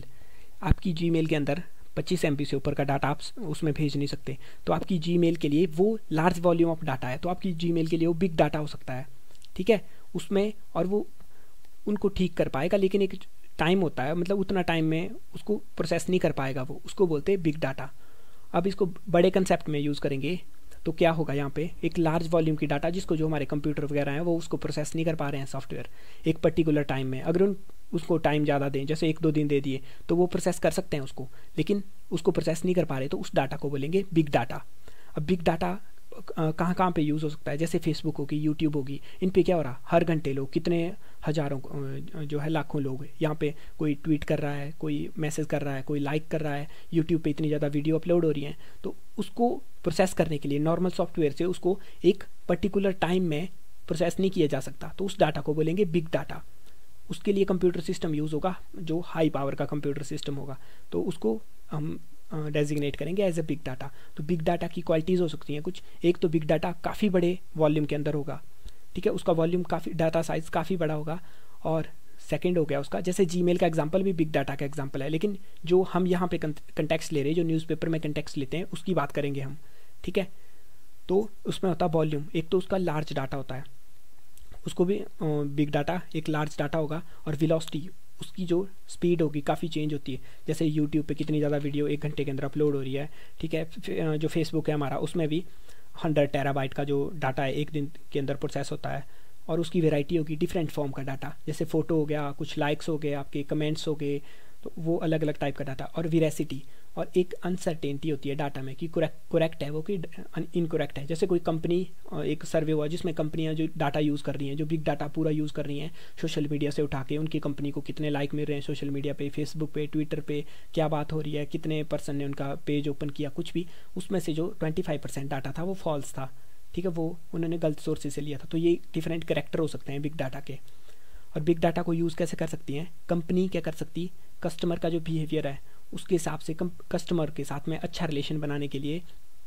आपकी जीमेल के अंदर 25 MB से ऊपर का डाटा आप उसमें भेज नहीं सकते, तो आपकी जीमेल के लिए वो लार्ज वॉल्यूम ऑफ डाटा है, तो आपकी जीमेल के लिए वो बिग डाटा हो सकता है, ठीक है उसमें। और वो उनको ठीक कर पाएगा, लेकिन एक टाइम होता है, मतलब उतना टाइम में उसको प्रोसेस नहीं कर पाएगा वो, उसको बोलते हैं बिग डाटा। अब इसको बड़े कंसेप्ट में यूज़ करेंगे तो क्या होगा, यहाँ पे एक लार्ज वॉल्यूम की डाटा जिसको जो हमारे कंप्यूटर वगैरह हैं वो उसको प्रोसेस नहीं कर पा रहे हैं सॉफ्टवेयर एक पर्टिकुलर टाइम में। अगर उसको टाइम ज़्यादा दें, जैसे 1-2 दिन दे दिए, तो वो प्रोसेस कर सकते हैं उसको, लेकिन उसको प्रोसेस नहीं कर पा रहे, तो उस डाटा को बोलेंगे बिग डाटा। अब बिग डाटा कहाँ कहाँ पे यूज़ हो सकता है, जैसे फेसबुक होगी, यूट्यूब होगी, इन पे क्या हो रहा, हर घंटे लोग कितने हज़ारों जो है लाखों लोग यहाँ पे कोई ट्वीट कर रहा है, कोई मैसेज कर रहा है, कोई लाइक कर रहा है, यूट्यूब पे इतनी ज़्यादा वीडियो अपलोड हो रही हैं, तो उसको प्रोसेस करने के लिए नॉर्मल सॉफ्टवेयर से उसको एक पर्टिकुलर टाइम में प्रोसेस नहीं किया जा सकता, तो उस डाटा को बोलेंगे बिग डाटा। उसके लिए कंप्यूटर सिस्टम यूज़ होगा जो हाई पावर का कंप्यूटर सिस्टम होगा, तो उसको हम डेजिग्नेट करेंगे एज ए बिग डाटा। तो बिग डाटा की क्वालिटीज़ हो सकती हैं कुछ, एक तो बिग डाटा काफ़ी बड़े वॉल्यूम के अंदर होगा, ठीक है, उसका वॉल्यूम काफ़ी, डाटा साइज़ काफ़ी बड़ा होगा। और सेकंड हो गया उसका, जैसे जीमेल का एग्जांपल भी बिग डाटा का एग्जांपल है, लेकिन जो हम यहाँ पे कंटेक्स्ट ले रहे हैं, जो न्यूज़पेपर में कंटेक्स्ट लेते हैं, उसकी बात करेंगे हम, ठीक है। तो उसमें होता है वॉल्यूम, एक तो उसका लार्ज डाटा होता है, उसको भी बिग डाटा एक लार्ज डाटा होगा। और वेलोसिटी, उसकी जो स्पीड होगी काफ़ी चेंज होती है, जैसे यूट्यूब पे कितनी ज़्यादा वीडियो 1 घंटे के अंदर अपलोड हो रही है, ठीक है। जो फेसबुक है हमारा, उसमें भी 100 टेराबाइट का जो डाटा है एक दिन के अंदर प्रोसेस होता है, और उसकी वेराइटी होगी, डिफरेंट फॉर्म का डाटा, जैसे फ़ोटो हो गया, कुछ लाइक्स हो गए, आपके कमेंट्स हो गए, तो वो अलग अलग टाइप का डाटा। और वेरासिटी, और एक अनसर्टेनिटी होती है डाटा में कि करेक्ट है वो कि इनकरेक्ट है। जैसे कोई कंपनी, एक सर्वे हुआ जिसमें कंपनियां जो डाटा यूज़ कर रही हैं, जो बिग डाटा पूरा यूज़ कर रही हैं सोशल मीडिया से उठा के, उनकी कंपनी को कितने लाइक मिल रहे हैं सोशल मीडिया पे, फेसबुक पे, ट्विटर पे, क्या बात हो रही है, कितने पर्सन ने उनका पेज ओपन किया, कुछ भी, उसमें से जो 25% डाटा था वो फॉल्स था, ठीक है, वो उन्होंने गलत सोर्सेज से लिया था। तो ये डिफरेंट कैरेक्टर हो सकते हैं बिग डाटा के। और बिग डाटा को यूज़ कैसे कर सकती हैं कंपनी, क्या कर सकती, कस्टमर का जो बिहेवियर है उसके हिसाब से कस्टमर के साथ में अच्छा रिलेशन बनाने के लिए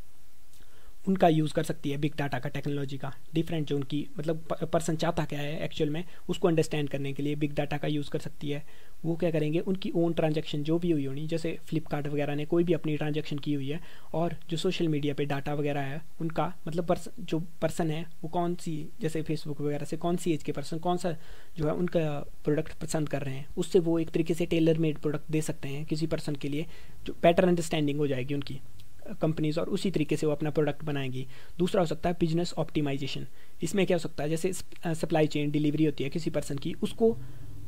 उनका यूज़ कर सकती है बिग डाटा का, टेक्नोलॉजी का, डिफरेंट जो उनकी मतलब पर्सन चाहता क्या है एक्चुअल में, उसको अंडरस्टैंड करने के लिए बिग डाटा का यूज़ कर सकती है। वो क्या करेंगे, उनकी ओन ट्रांजैक्शन जो भी हुई होनी, जैसे फ्लिपकार्ट वगैरह ने कोई भी अपनी ट्रांजैक्शन की हुई है, और जो सोशल मीडिया पे डाटा वगैरह है उनका, मतलब जो पर्सन है वो कौन सी, जैसे फेसबुक वगैरह से कौन सी एज के पर्सन कौन सा जो है उनका प्रोडक्ट पसंद कर रहे हैं, उससे वो एक तरीके से टेलर मेड प्रोडक्ट दे सकते हैं किसी पर्सन के लिए, जो बेटर अंडरस्टैंडिंग हो जाएगी उनकी कंपनीज, और उसी तरीके से वो अपना प्रोडक्ट बनाएंगी। दूसरा हो सकता है बिजनेस ऑप्टिमाइजेशन। इसमें क्या हो सकता है, जैसे सप्लाई चेन डिलीवरी होती है किसी पर्सन की, उसको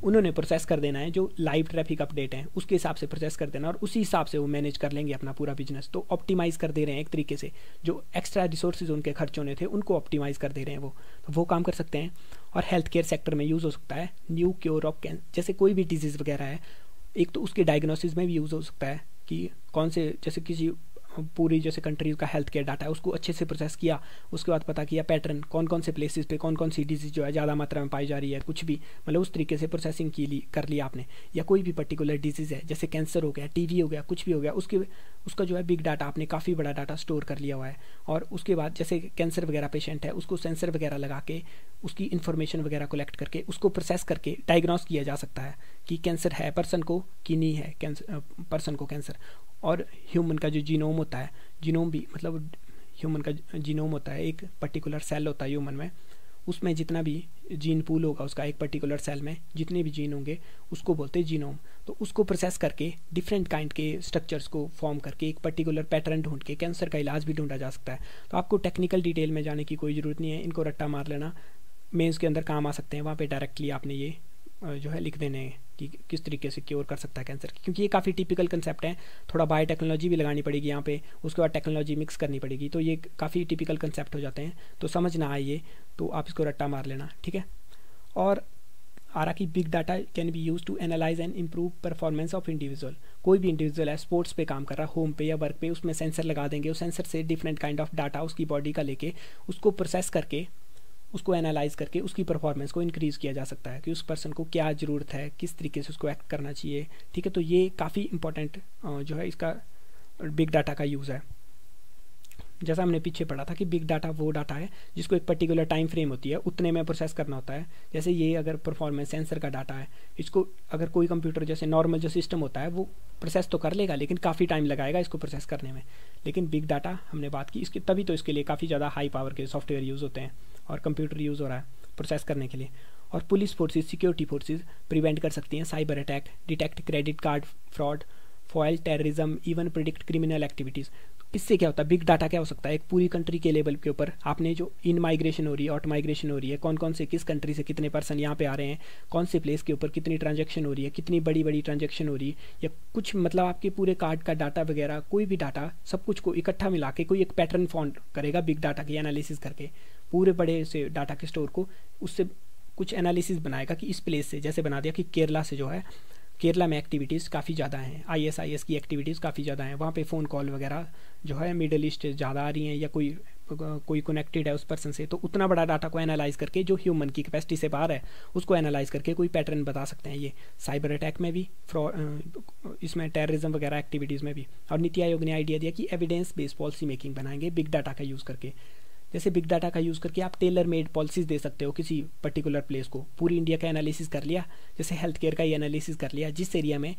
उन्होंने प्रोसेस कर देना है, जो लाइव ट्रैफिक अपडेट हैं उसके हिसाब से प्रोसेस कर देना, और उसी हिसाब से वो मैनेज कर लेंगे अपना पूरा बिजनेस। तो ऑप्टिमाइज़ कर दे रहे हैं एक तरीके से, जो एक्स्ट्रा रिसोर्सेज उनके खर्च होने थे उनको ऑप्टिमाइज़ कर दे रहे हैं वो, तो वो काम कर सकते हैं। और हेल्थ केयर सेक्टर में यूज़ हो सकता है न्यू क्योर ऑफ कैंसर, जैसे कोई भी डिजीज़ वगैरह है, एक तो उसके डायग्नोसिस में भी यूज़ हो सकता है कि कौन से, जैसे किसी पूरी जैसे कंट्रीज़ का हेल्थ केयर डाटा है उसको अच्छे से प्रोसेस किया, उसके बाद पता किया पैटर्न कौन कौन से प्लेसेस पे कौन कौन सी डिजीज़ जो है ज़्यादा मात्रा में पाई जा रही है, कुछ भी मतलब उस तरीके से प्रोसेसिंग कर लिया आपने। या कोई भी पर्टिकुलर डिजीज़ है, जैसे कैंसर हो गया, टीवी हो गया, कुछ भी हो गया, उसका जो है बिग डाटा आपने काफ़ी बड़ा डाटा स्टोर कर लिया हुआ है। और उसके बाद जैसे कैंसर वगैरह पेशेंट है, उसको सेंसर वगैरह लगा के उसकी इन्फॉर्मेशन वगैरह कलेक्ट करके उसको प्रोसेस करके डायग्नोस किया जा सकता है कि कैंसर है पर्सन को कि नहीं है कैंसर, पर्सन को कैंसर। और ह्यूमन का जो जीनोम होता है, जीनोम भी मतलब ह्यूमन का जीनोम होता है, एक पर्टिकुलर सेल होता है ह्यूमन में, उसमें जितना भी जीन पूल होगा उसका एक पर्टिकुलर सेल में जितने भी जीन होंगे उसको बोलते हैं जीनोम। तो उसको प्रोसेस करके डिफरेंट काइंड के स्ट्रक्चर्स को फॉर्म करके एक पर्टिकुलर पैटर्न ढूंढ के कैंसर का इलाज भी ढूंढा जा सकता है। तो आपको टेक्निकल डिटेल में जाने की कोई ज़रूरत नहीं है, इनको रट्टा मार लेना, मेंस के अंदर काम आ सकते हैं, वहाँ पे डायरेक्टली आपने ये जो है लिख देने कि किस तरीके से क्योर कर सकता है कैंसर, क्योंकि ये काफ़ी टिपिकल कंसेप्ट है। थोड़ा बायोटेक्नोलॉजी भी लगानी पड़ेगी यहाँ पे, उसके बाद टेक्नोलॉजी मिक्स करनी पड़ेगी, तो ये काफ़ी टिपिकल कंसेप्ट हो जाते हैं। तो समझ ना आए ये तो आप इसको रट्टा मार लेना, ठीक है। और आ रहा कि big data can be use to analyse and improve performance of individual. कोई भी इंडिविजुअल है स्पोर्ट्स पे काम कर रहा है, होम पे या वर्क पे, उसमें सेंसर लगा देंगे, उस सेंसर से डिफरेंट काइंड ऑफ डाटा उसकी बॉडी का लेके उसको प्रोसेस करके उसको एनालाइज करके उसकी परफॉर्मेंस को इंक्रीज़ किया जा सकता है कि उस पर्सन को क्या ज़रूरत है, किस तरीके से उसको एक्ट करना चाहिए, ठीक है। तो ये काफ़ी इंपॉर्टेंट जो है इसका बिग डाटा का यूज़ है। जैसा हमने पीछे पढ़ा था कि बिग डाटा वो डाटा है जिसको एक पर्टिकुलर टाइम फ्रेम होती है उतने में प्रोसेस करना होता है। जैसे ये अगर परफॉर्मेंस सेंसर का डाटा है, इसको अगर कोई कंप्यूटर जैसे नॉर्मल जो सिस्टम होता है वो प्रोसेस तो कर लेगा लेकिन काफ़ी टाइम लगाएगा इसको प्रोसेस करने में। लेकिन बिग डाटा हमने बात की इसकी, तभी तो इसके लिए काफ़ी ज़्यादा हाई पावर के सॉफ्टवेयर यूज़ होते हैं और कंप्यूटर यूज़ हो रहा है प्रोसेस करने के लिए। और police forces, security forces prevent कर सकती हैं cyber attack, detect credit card fraud, foil terrorism, even predict criminal activities. इससे क्या होता है, बिग डाटा क्या हो सकता है, एक पूरी कंट्री के लेवल के ऊपर आपने जो इन माइग्रेशन हो रही है, आउट माइग्रेशन हो रही है, कौन कौन से किस कंट्री से कितने पर्सन यहाँ पे आ रहे हैं, कौन से प्लेस के ऊपर कितनी ट्रांजैक्शन हो रही है, कितनी बड़ी बड़ी ट्रांजैक्शन हो रही है, या कुछ मतलब आपके पूरे कार्ड का डाटा वगैरह, कोई भी डाटा सब कुछ को इकट्ठा मिला के कोई एक पैटर्न फॉर्म करेगा बिग डाटा की एनालिसिस करके पूरे बड़े से डाटा के स्टोर को, उससे कुछ एनालिसिस बनाएगा कि इस प्लेस से, जैसे बना दिया कि केरला से जो है, केरला में एक्टिविटीज़ काफ़ी ज़्यादा हैं, ISIS की एक्टिविटीज़ काफ़ी ज़्यादा हैं, वहाँ पे फ़ोन कॉल वगैरह जो है मिडल ईस्ट ज़्यादा आ रही हैं, या कोई कनेक्टेड है उस पर्सन से, तो उतना बड़ा डाटा को एनालाइज करके जो ह्यूमन की कैपेसिटी से बाहर है उसको एनालाइज करके कोई पैटर्न बता सकते हैं। ये साइबर अटैक में भी, इसमें टेररिज्म वगैरह एक्टिविटीज़ में भी। और नीति आयोग ने आइडिया दिया कि एविडेंस बेस्ड पॉलिसी मेकिंग बनाएंगे बिग डाटा का यूज़ करके। जैसे बिग डाटा का यूज़ करके आप टेलर मेड पॉलिसीज़ दे सकते हो किसी पर्टिकुलर प्लेस को। पूरी इंडिया का एनालिसिस कर लिया, जैसे हेल्थ केयर का ही एनालिसिस कर लिया, जिस एरिया में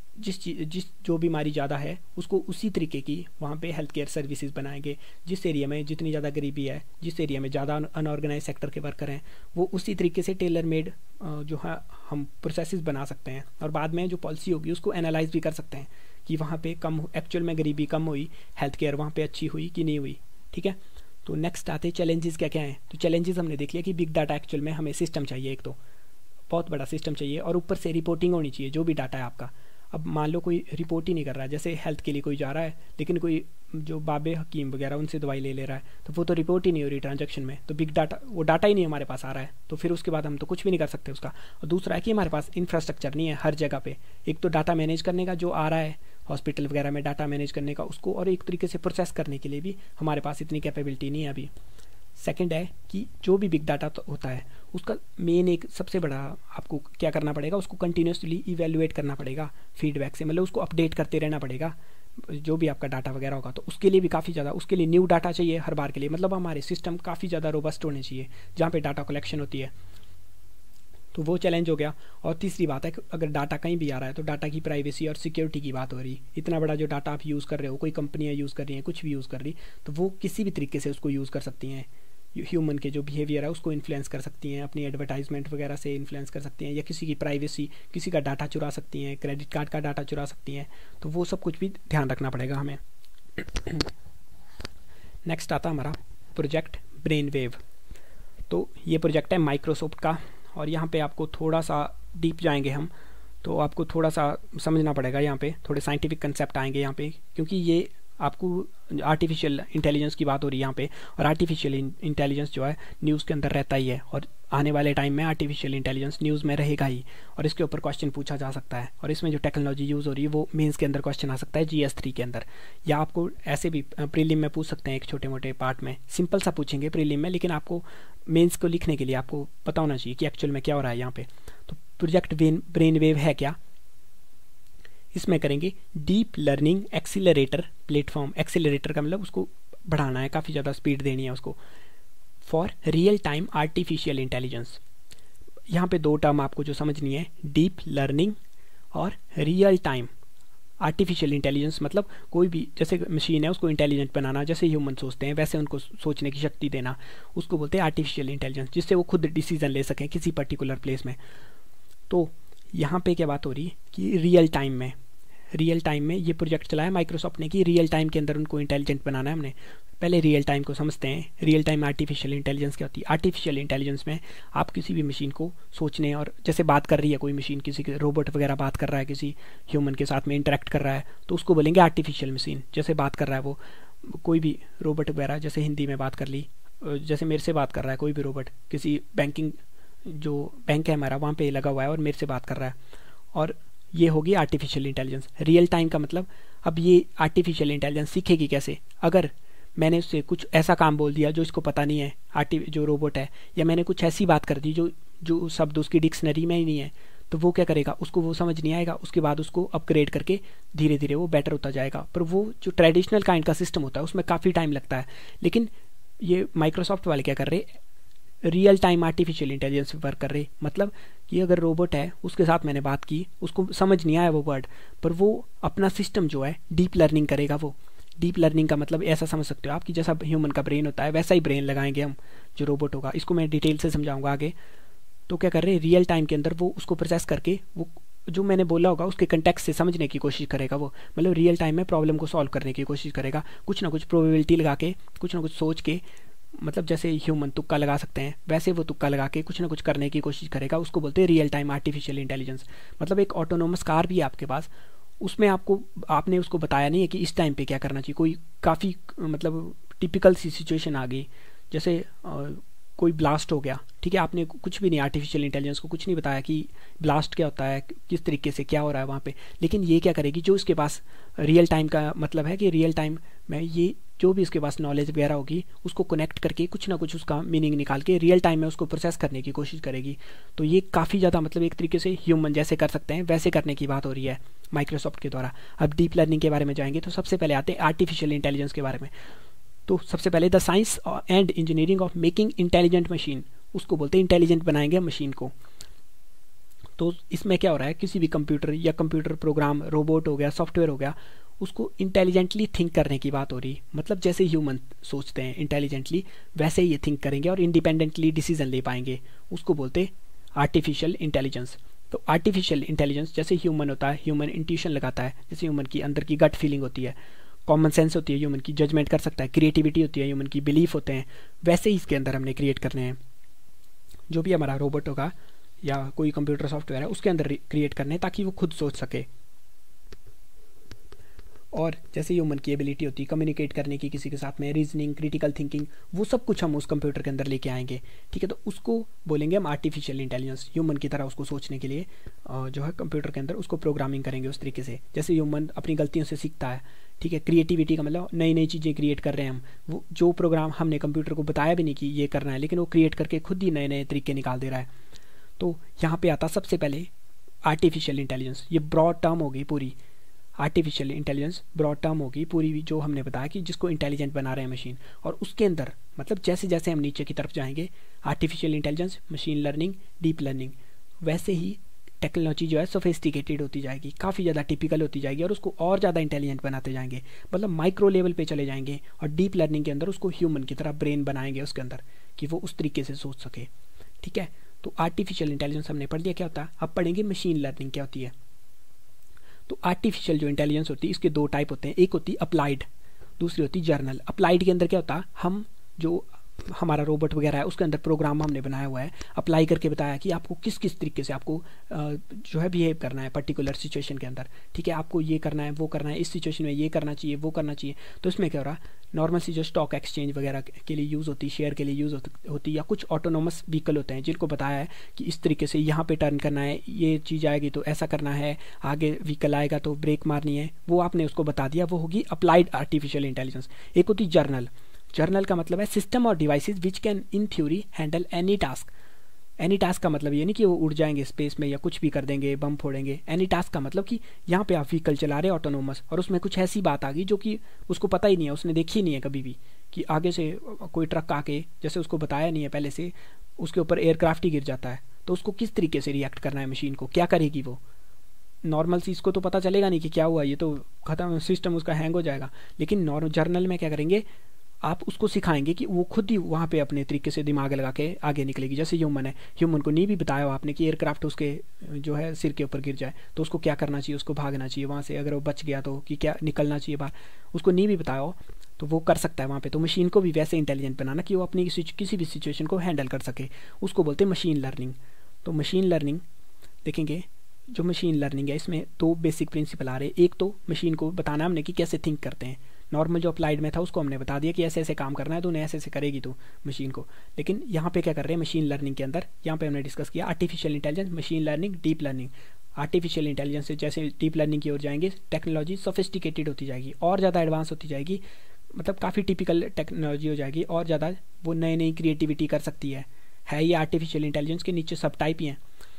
जिस जो बीमारी ज़्यादा है उसको उसी तरीके की वहाँ पे हेल्थ केयर सर्विसेज बनाएंगे। जिस एरिया में जितनी ज़्यादा गरीबी है, जिस एरिया में ज़्यादा अनऑर्गेनाइज सेक्टर के वर्कर हैं, वो उसी तरीके से टेलर मेड जो है हम प्रोसेसेस बना सकते हैं। और बाद में जो पॉलिसी होगी उसको एनालाइज भी कर सकते हैं कि वहाँ पे कम एक्चुअल में गरीबी कम हुई, हेल्थ केयर वहाँ पे अच्छी हुई कि नहीं हुई, ठीक है। तो नेक्स्ट आते हैं चैलेंजेस क्या क्या हैं। तो चैलेंजेस हमने देख लिया कि बिग डाटा एक्चुअल में हमें सिस्टम चाहिए, एक तो बहुत बड़ा सिस्टम चाहिए, और ऊपर से रिपोर्टिंग होनी चाहिए जो भी डाटा है आपका। अब मान लो कोई रिपोर्ट ही नहीं कर रहा है, जैसे हेल्थ के लिए कोई जा रहा है लेकिन कोई जो बाबे हकीम वगैरह उनसे दवाई ले रहा है, तो वो तो रिपोर्ट ही नहीं हो रही ट्रांजैक्शन में, तो बिग डाटा वो डाटा ही नहीं हमारे पास आ रहा है, तो फिर उसके बाद हम तो कुछ भी नहीं कर सकते उसका। और दूसरा है कि हमारे पास इंफ्रास्ट्रक्चर नहीं है हर जगह पे, एक तो डाटा मैनेज करने का जो आ रहा है हॉस्पिटल वगैरह में डाटा मैनेज करने का उसको, और एक तरीके से प्रोसेस करने के लिए भी हमारे पास इतनी कैपेबिलिटी नहीं है अभी। सेकंड है कि जो भी बिग डाटा होता है उसका मेन एक सबसे बड़ा आपको क्या करना पड़ेगा, उसको कंटिन्यूसली इवेल्युएट करना पड़ेगा फीडबैक से, मतलब उसको अपडेट करते रहना पड़ेगा जो भी आपका डाटा वगैरह होगा। तो उसके लिए भी काफ़ी ज़्यादा, उसके लिए न्यू डाटा चाहिए हर बार के लिए, मतलब हमारे सिस्टम काफ़ी ज़्यादा रोबस्ट होने चाहिए जहाँ पे डाटा कलेक्शन होती है, तो वो चैलेंज हो गया। और तीसरी बात है कि अगर डाटा कहीं भी आ रहा है तो डाटा की प्राइवेसी और सिक्योरिटी की बात हो रही, इतना बड़ा जो डाटा आप यूज़ कर रहे हो, कोई कंपनियाँ यूज़ कर रही हैं, कुछ भी यूज़ कर रही, तो वो किसी भी तरीके से उसको यूज़ कर सकती हैं, ह्यूमन के जो बिहेवियर है उसको इन्फ्लुएंस कर सकती हैं, अपनी एडवर्टाइजमेंट वगैरह से इन्फ्लुएंस कर सकती हैं, या किसी की प्राइवेसी, किसी का डाटा चुरा सकती हैं, क्रेडिट कार्ड का डाटा चुरा सकती हैं, तो वो सब कुछ भी ध्यान रखना पड़ेगा हमें। नेक्स्ट आता हमारा प्रोजेक्ट ब्रेन वेव। तो ये प्रोजेक्ट है माइक्रोसॉफ्ट का, और यहाँ पे आपको थोड़ा सा डीप जाएंगे हम तो आपको थोड़ा सा समझना पड़ेगा, यहाँ पे थोड़े साइंटिफिक कंसेप्ट आएंगे यहाँ पे, क्योंकि ये आपको आर्टिफिशियल इंटेलिजेंस की बात हो रही है यहाँ पे, और आर्टिफिशियल इंटेलिजेंस जो है न्यूज़ के अंदर रहता ही है, और आने वाले टाइम में आर्टिफिशियल इंटेलिजेंस न्यूज़ में रहेगा ही, और इसके ऊपर क्वेश्चन पूछा जा सकता है। और इसमें जो टेक्नोलॉजी यूज़ हो रही है वो मेंस के अंदर क्वेश्चन आ सकता है GS3 के अंदर, या आपको ऐसे भी प्रीलिम में पूछ सकते हैं, एक छोटे मोटे पार्ट में सिंपल सा पूछेंगे प्रीलिम में, लेकिन आपको मेंस को लिखने के लिए आपको पता होना चाहिए कि एक्चुअल में क्या हो रहा है यहाँ पे। तो प्रोजेक्ट ब्रेन वेव है क्या, इसमें करेंगे deep learning accelerator platform. Accelerator का मतलब उसको बढ़ाना है, काफ़ी ज़्यादा स्पीड देनी है उसको, for real time artificial intelligence. यहाँ पे दो टर्म आपको जो समझनी है, डीप लर्निंग और रियल टाइम आर्टिफिशियल इंटेलिजेंस। मतलब कोई भी जैसे मशीन है उसको इंटेलिजेंट बनाना, जैसे ह्यूमन सोचते हैं वैसे उनको सोचने की शक्ति देना, उसको बोलते हैं आर्टिफिशियल इंटेलिजेंस, जिससे वो खुद डिसीजन ले सकें किसी पर्टिकुलर प्लेस में। तो यहाँ पे क्या बात हो रही है कि रियल टाइम में ये प्रोजेक्ट चलाया माइक्रोसॉफ्ट ने कि रियल टाइम के अंदर उनको इंटेलिजेंट बनाना है हमने। पहले रियल टाइम को समझते हैं। रियल टाइम आर्टिफिशियल इंटेलिजेंस क्या होती है? आर्टिफिशियल इंटेलिजेंस में आप किसी भी मशीन को सोचने और जैसे बात कर रही है कोई मशीन, किसी के रोबोट वगैरह बात कर रहा है, किसी ह्यूमन के साथ में इंटरेक्ट कर रहा है, तो उसको बोलेंगे आर्टिफिशियल मशीन। जैसे बात कर रहा है वो कोई भी रोबोट वगैरह, जैसे हिंदी में बात कर ली, जैसे मेरे से बात कर रहा है कोई भी रोबोट, किसी बैंकिंग जो बैंक है हमारा वहाँ पे लगा हुआ है और मेरे से बात कर रहा है, और ये होगी आर्टिफिशियल इंटेलिजेंस। रियल टाइम का मतलब अब ये आर्टिफिशियल इंटेलिजेंस सीखेगी कैसे? अगर मैंने उससे कुछ ऐसा काम बोल दिया जो इसको पता नहीं है जो रोबोट है, या मैंने कुछ ऐसी बात कर दी जो शब्द उसकी डिक्शनरी में ही नहीं है, तो वो क्या करेगा, उसको वो समझ नहीं आएगा। उसके बाद उसको अपग्रेड करके धीरे धीरे वो बेटर होता जाएगा। पर वो जो ट्रेडिशनल काइंड का सिस्टम होता है उसमें काफ़ी टाइम लगता है, लेकिन ये माइक्रोसॉफ्ट वाले क्या कर रहे, रियल टाइम आर्टिफिशियल इंटेलिजेंस पे वर्क कर रहे। मतलब कि अगर रोबोट है उसके साथ मैंने बात की, उसको समझ नहीं आया वो वर्ड, पर वो अपना सिस्टम जो है डीप लर्निंग करेगा। वो डीप लर्निंग का मतलब ऐसा समझ सकते हो आप कि जैसा ह्यूमन का ब्रेन होता है वैसा ही ब्रेन लगाएंगे हम जो रोबोट होगा। इसको मैं डिटेल से समझाऊंगा आगे। तो क्या कर रहे हैं, रियल टाइम के अंदर वो उसको प्रोसेस करके वो जो मैंने बोला होगा उसके कंटेक्स्ट से समझने की कोशिश करेगा। वो मतलब रियल टाइम में प्रॉब्लम को सॉल्व करने की कोशिश करेगा, कुछ ना कुछ प्रोबेबिलिटी लगा के, कुछ ना कुछ सोच के, मतलब जैसे ह्यूमन तुक्का लगा सकते हैं वैसे वो तुक्का लगा के कुछ ना कुछ करने की कोशिश करेगा। उसको बोलते हैं रियल टाइम आर्टिफिशियल इंटेलिजेंस। मतलब एक ऑटोनोमस कार भी है आपके पास, उसमें आपने उसको बताया नहीं है कि इस टाइम पे क्या करना चाहिए। कोई काफ़ी मतलब टिपिकल सी सिचुएशन आ गई, जैसे कोई ब्लास्ट हो गया, ठीक है, आपने कुछ भी नहीं, आर्टिफिशियल इंटेलिजेंस को कुछ नहीं बताया कि ब्लास्ट क्या होता है, किस तरीके से क्या हो रहा है वहाँ पे। लेकिन ये क्या करेगी, जो इसके पास रियल टाइम का मतलब है कि रियल टाइम में ये जो भी इसके पास नॉलेज वगैरह होगी उसको कनेक्ट करके कुछ ना कुछ उसका मीनिंग निकाल के रियल टाइम में उसको प्रोसेस करने की कोशिश करेगी। तो ये काफ़ी ज़्यादा मतलब एक तरीके से ह्यूमन जैसे कर सकते हैं वैसे करने की बात हो रही है माइक्रोसॉफ्ट के द्वारा। अब डीप लर्निंग के बारे में जाएंगे तो सबसे पहले आते हैं आर्टिफिशियल इंटेलिजेंस के बारे में। तो सबसे पहले the science and engineering of making intelligent machine, उसको बोलते हैं इंटेलिजेंट बनाएंगे मशीन को। तो इसमें क्या हो रहा है, किसी भी कंप्यूटर या कंप्यूटर प्रोग्राम, रोबोट हो गया, सॉफ्टवेयर हो गया, उसको इंटेलिजेंटली थिंक करने की बात हो रही। मतलब जैसे ह्यूमन सोचते हैं इंटेलिजेंटली वैसे ही ये थिंक करेंगे और इंडिपेंडेंटली डिसीजन ले पाएंगे, उसको बोलते हैं आर्टिफिशियल इंटेलिजेंस। तो आर्टिफिशियल इंटेलिजेंस जैसे ह्यूमन होता है, ह्यूमन इंट्यूशन लगाता है, जैसे ह्यूमन की अंदर की गट फीलिंग होती है, कॉमन सेंस होती है, ह्यूमन की जजमेंट कर सकता है, क्रिएटिविटी होती है, ह्यूमन की बिलीफ होते हैं, वैसे ही इसके अंदर हमने क्रिएट करने हैं। जो भी हमारा रोबोट होगा या कोई कंप्यूटर सॉफ्टवेयर है उसके अंदर क्रिएट करने हैं ताकि वो खुद सोच सके। और जैसे ह्यूमन की एबिलिटी होती है कम्युनिकेट करने की किसी के साथ में, रीजनिंग, क्रिटिकल थिंकिंग, वो सब कुछ हम उस कंप्यूटर के अंदर लेके आएंगे, ठीक है। तो उसको बोलेंगे हम आर्टिफिशियल इंटेलिजेंस। ह्यूमन की तरह उसको सोचने के लिए जो है कंप्यूटर के अंदर उसको प्रोग्रामिंग करेंगे उस तरीके से जैसे ह्यूमन अपनी गलतियों से सीखता है, ठीक है। क्रिएटिविटी का मतलब नई नई चीज़ें क्रिएट कर रहे हैं हम, वो जो प्रोग्राम हमने कंप्यूटर को बताया भी नहीं कि ये करना है, लेकिन वो क्रिएट करके खुद ही नए नए तरीके निकाल दे रहा है। तो यहाँ पे आता सबसे पहले आर्टिफिशियल इंटेलिजेंस। ये ब्रॉड टर्म होगी पूरी, आर्टिफिशियल इंटेलिजेंस ब्रॉड टर्म होगी पूरी जो हमने बताया कि जिसको इंटेलिजेंट बना रहे हैं मशीन। और उसके अंदर मतलब जैसे जैसे हम नीचे की तरफ जाएंगे, artificial intelligence, machine learning, deep learning, वैसे ही टेक्नोलॉजी जो है सोफिस्टिकेटेड होती जाएगी, काफ़ी ज़्यादा टिपिकल होती जाएगी और उसको और ज़्यादा इंटेलिजेंट बनाते जाएंगे। मतलब माइक्रो लेवल पे चले जाएंगे और डीप लर्निंग के अंदर उसको ह्यूमन की तरह ब्रेन बनाएंगे उसके अंदर कि वो उस तरीके से सोच सके, ठीक है। तो आर्टिफिशियल इंटेलिजेंस हमने पढ़ लिया क्या होता है। अब पढ़ेंगे मशीन लर्निंग क्या होती है। तो आर्टिफिशियल जो इंटेलिजेंस होती है इसके दो टाइप होते हैं, एक होती है अप्लाइड, दूसरी होती है जर्नल। अप्लाइड के अंदर क्या होता है, हम जो हमारा रोबोट वगैरह है उसके अंदर प्रोग्राम हमने बनाया हुआ है, अप्लाई करके बताया कि आपको किस किस तरीके से आपको जो है बिहेव करना है पर्टिकुलर सिचुएशन के अंदर, ठीक है, आपको ये करना है वो करना है, इस सिचुएशन में ये करना चाहिए वो करना चाहिए। तो इसमें क्या हो रहा है, नॉर्मल सी जो स्टॉक एक्सचेंज वगैरह के लिए यूज़ होती है, शेयर के लिए यूज़ होती, या कुछ ऑटोनोमस व्हीकल होते हैं जिनको बताया है कि इस तरीके से यहाँ पे टर्न करना है, ये चीज़ आएगी तो ऐसा करना है, आगे व्हीकल आएगा तो ब्रेक मारनी है, वो आपने उसको बता दिया, वो होगी अप्लाइड आर्टिफिशियल इंटेलिजेंस। एक होती जर्नल, जर्नल का मतलब है सिस्टम और devices which can in theory handle any task. Any task का मतलब ये नहीं कि वो उड़ जाएंगे स्पेस में या कुछ भी कर देंगे, बम फोड़ेंगे। एनी टास्क का मतलब कि यहाँ पे आप व्हीकल चला रहे ऑटोनोमस और उसमें कुछ ऐसी बात आ गई जो कि उसको पता ही नहीं है, उसने देखी नहीं है कभी भी, कि आगे से कोई ट्रक आके जैसे उसको बताया नहीं है पहले से, उसके ऊपर एयरक्राफ्ट ही गिर जाता है, तो उसको किस तरीके से रिएक्ट करना है, मशीन को क्या करेगी वो। नॉर्मल चीज़ को तो पता चलेगा नहीं कि क्या हुआ, ये तो खत्म, सिस्टम उसका हैंग हो जाएगा। लेकिन नॉर्मल जर्नल में क्या करेंगे, आप उसको सिखाएंगे कि वो खुद ही वहाँ पे अपने तरीके से दिमाग लगा के आगे निकलेगी। जैसे ह्यूमन है, ह्यूमन को नहीं भी बताया हो आपने कि एयरक्राफ्ट उसके जो है सिर के ऊपर गिर जाए तो उसको क्या करना चाहिए, उसको भागना चाहिए वहाँ से, अगर वो बच गया तो कि क्या निकलना चाहिए बाहर, उसको नहीं भी बताया हो तो वो कर सकता है वहाँ पे। तो मशीन को भी वैसे इंटेलिजेंट बनाना कि वो अपनी किसी भी सिचुएशन को हैंडल कर सके, उसको बोलते हैं मशीन लर्निंग। तो मशीन लर्निंग देखेंगे, जो मशीन लर्निंग है इसमें दो बेसिक प्रिंसिपल आ रहे हैं। एक तो मशीन को बताना हमने कि कैसे थिंक करते हैं, नॉर्मल जो अप्लाइड में था उसको हमने बता दिया कि ऐसे ऐसे काम करना है तो उन्हें ऐसे ऐसे करेगी तो मशीन को। लेकिन यहाँ पे क्या कर रहे हैं मशीन लर्निंग के अंदर, यहाँ पे हमने डिस्कस किया artificial intelligence, machine learning, deep learning. Artificial intelligence से जैसे डीप लर्निंग की ओर जाएंगे, टेक्नोलॉजी सोफिस्टिकेटेड होती जाएगी और ज़्यादा एडवांस होती जाएगी, मतलब काफ़ी टिपिकल टेक्नोलॉजी हो जाएगी और ज़्यादा वो नई नई क्रिएटिविटी कर सकती है ये आर्टिफिशियल इंटेलिजेंस के नीचे सब टाइप ही हैं।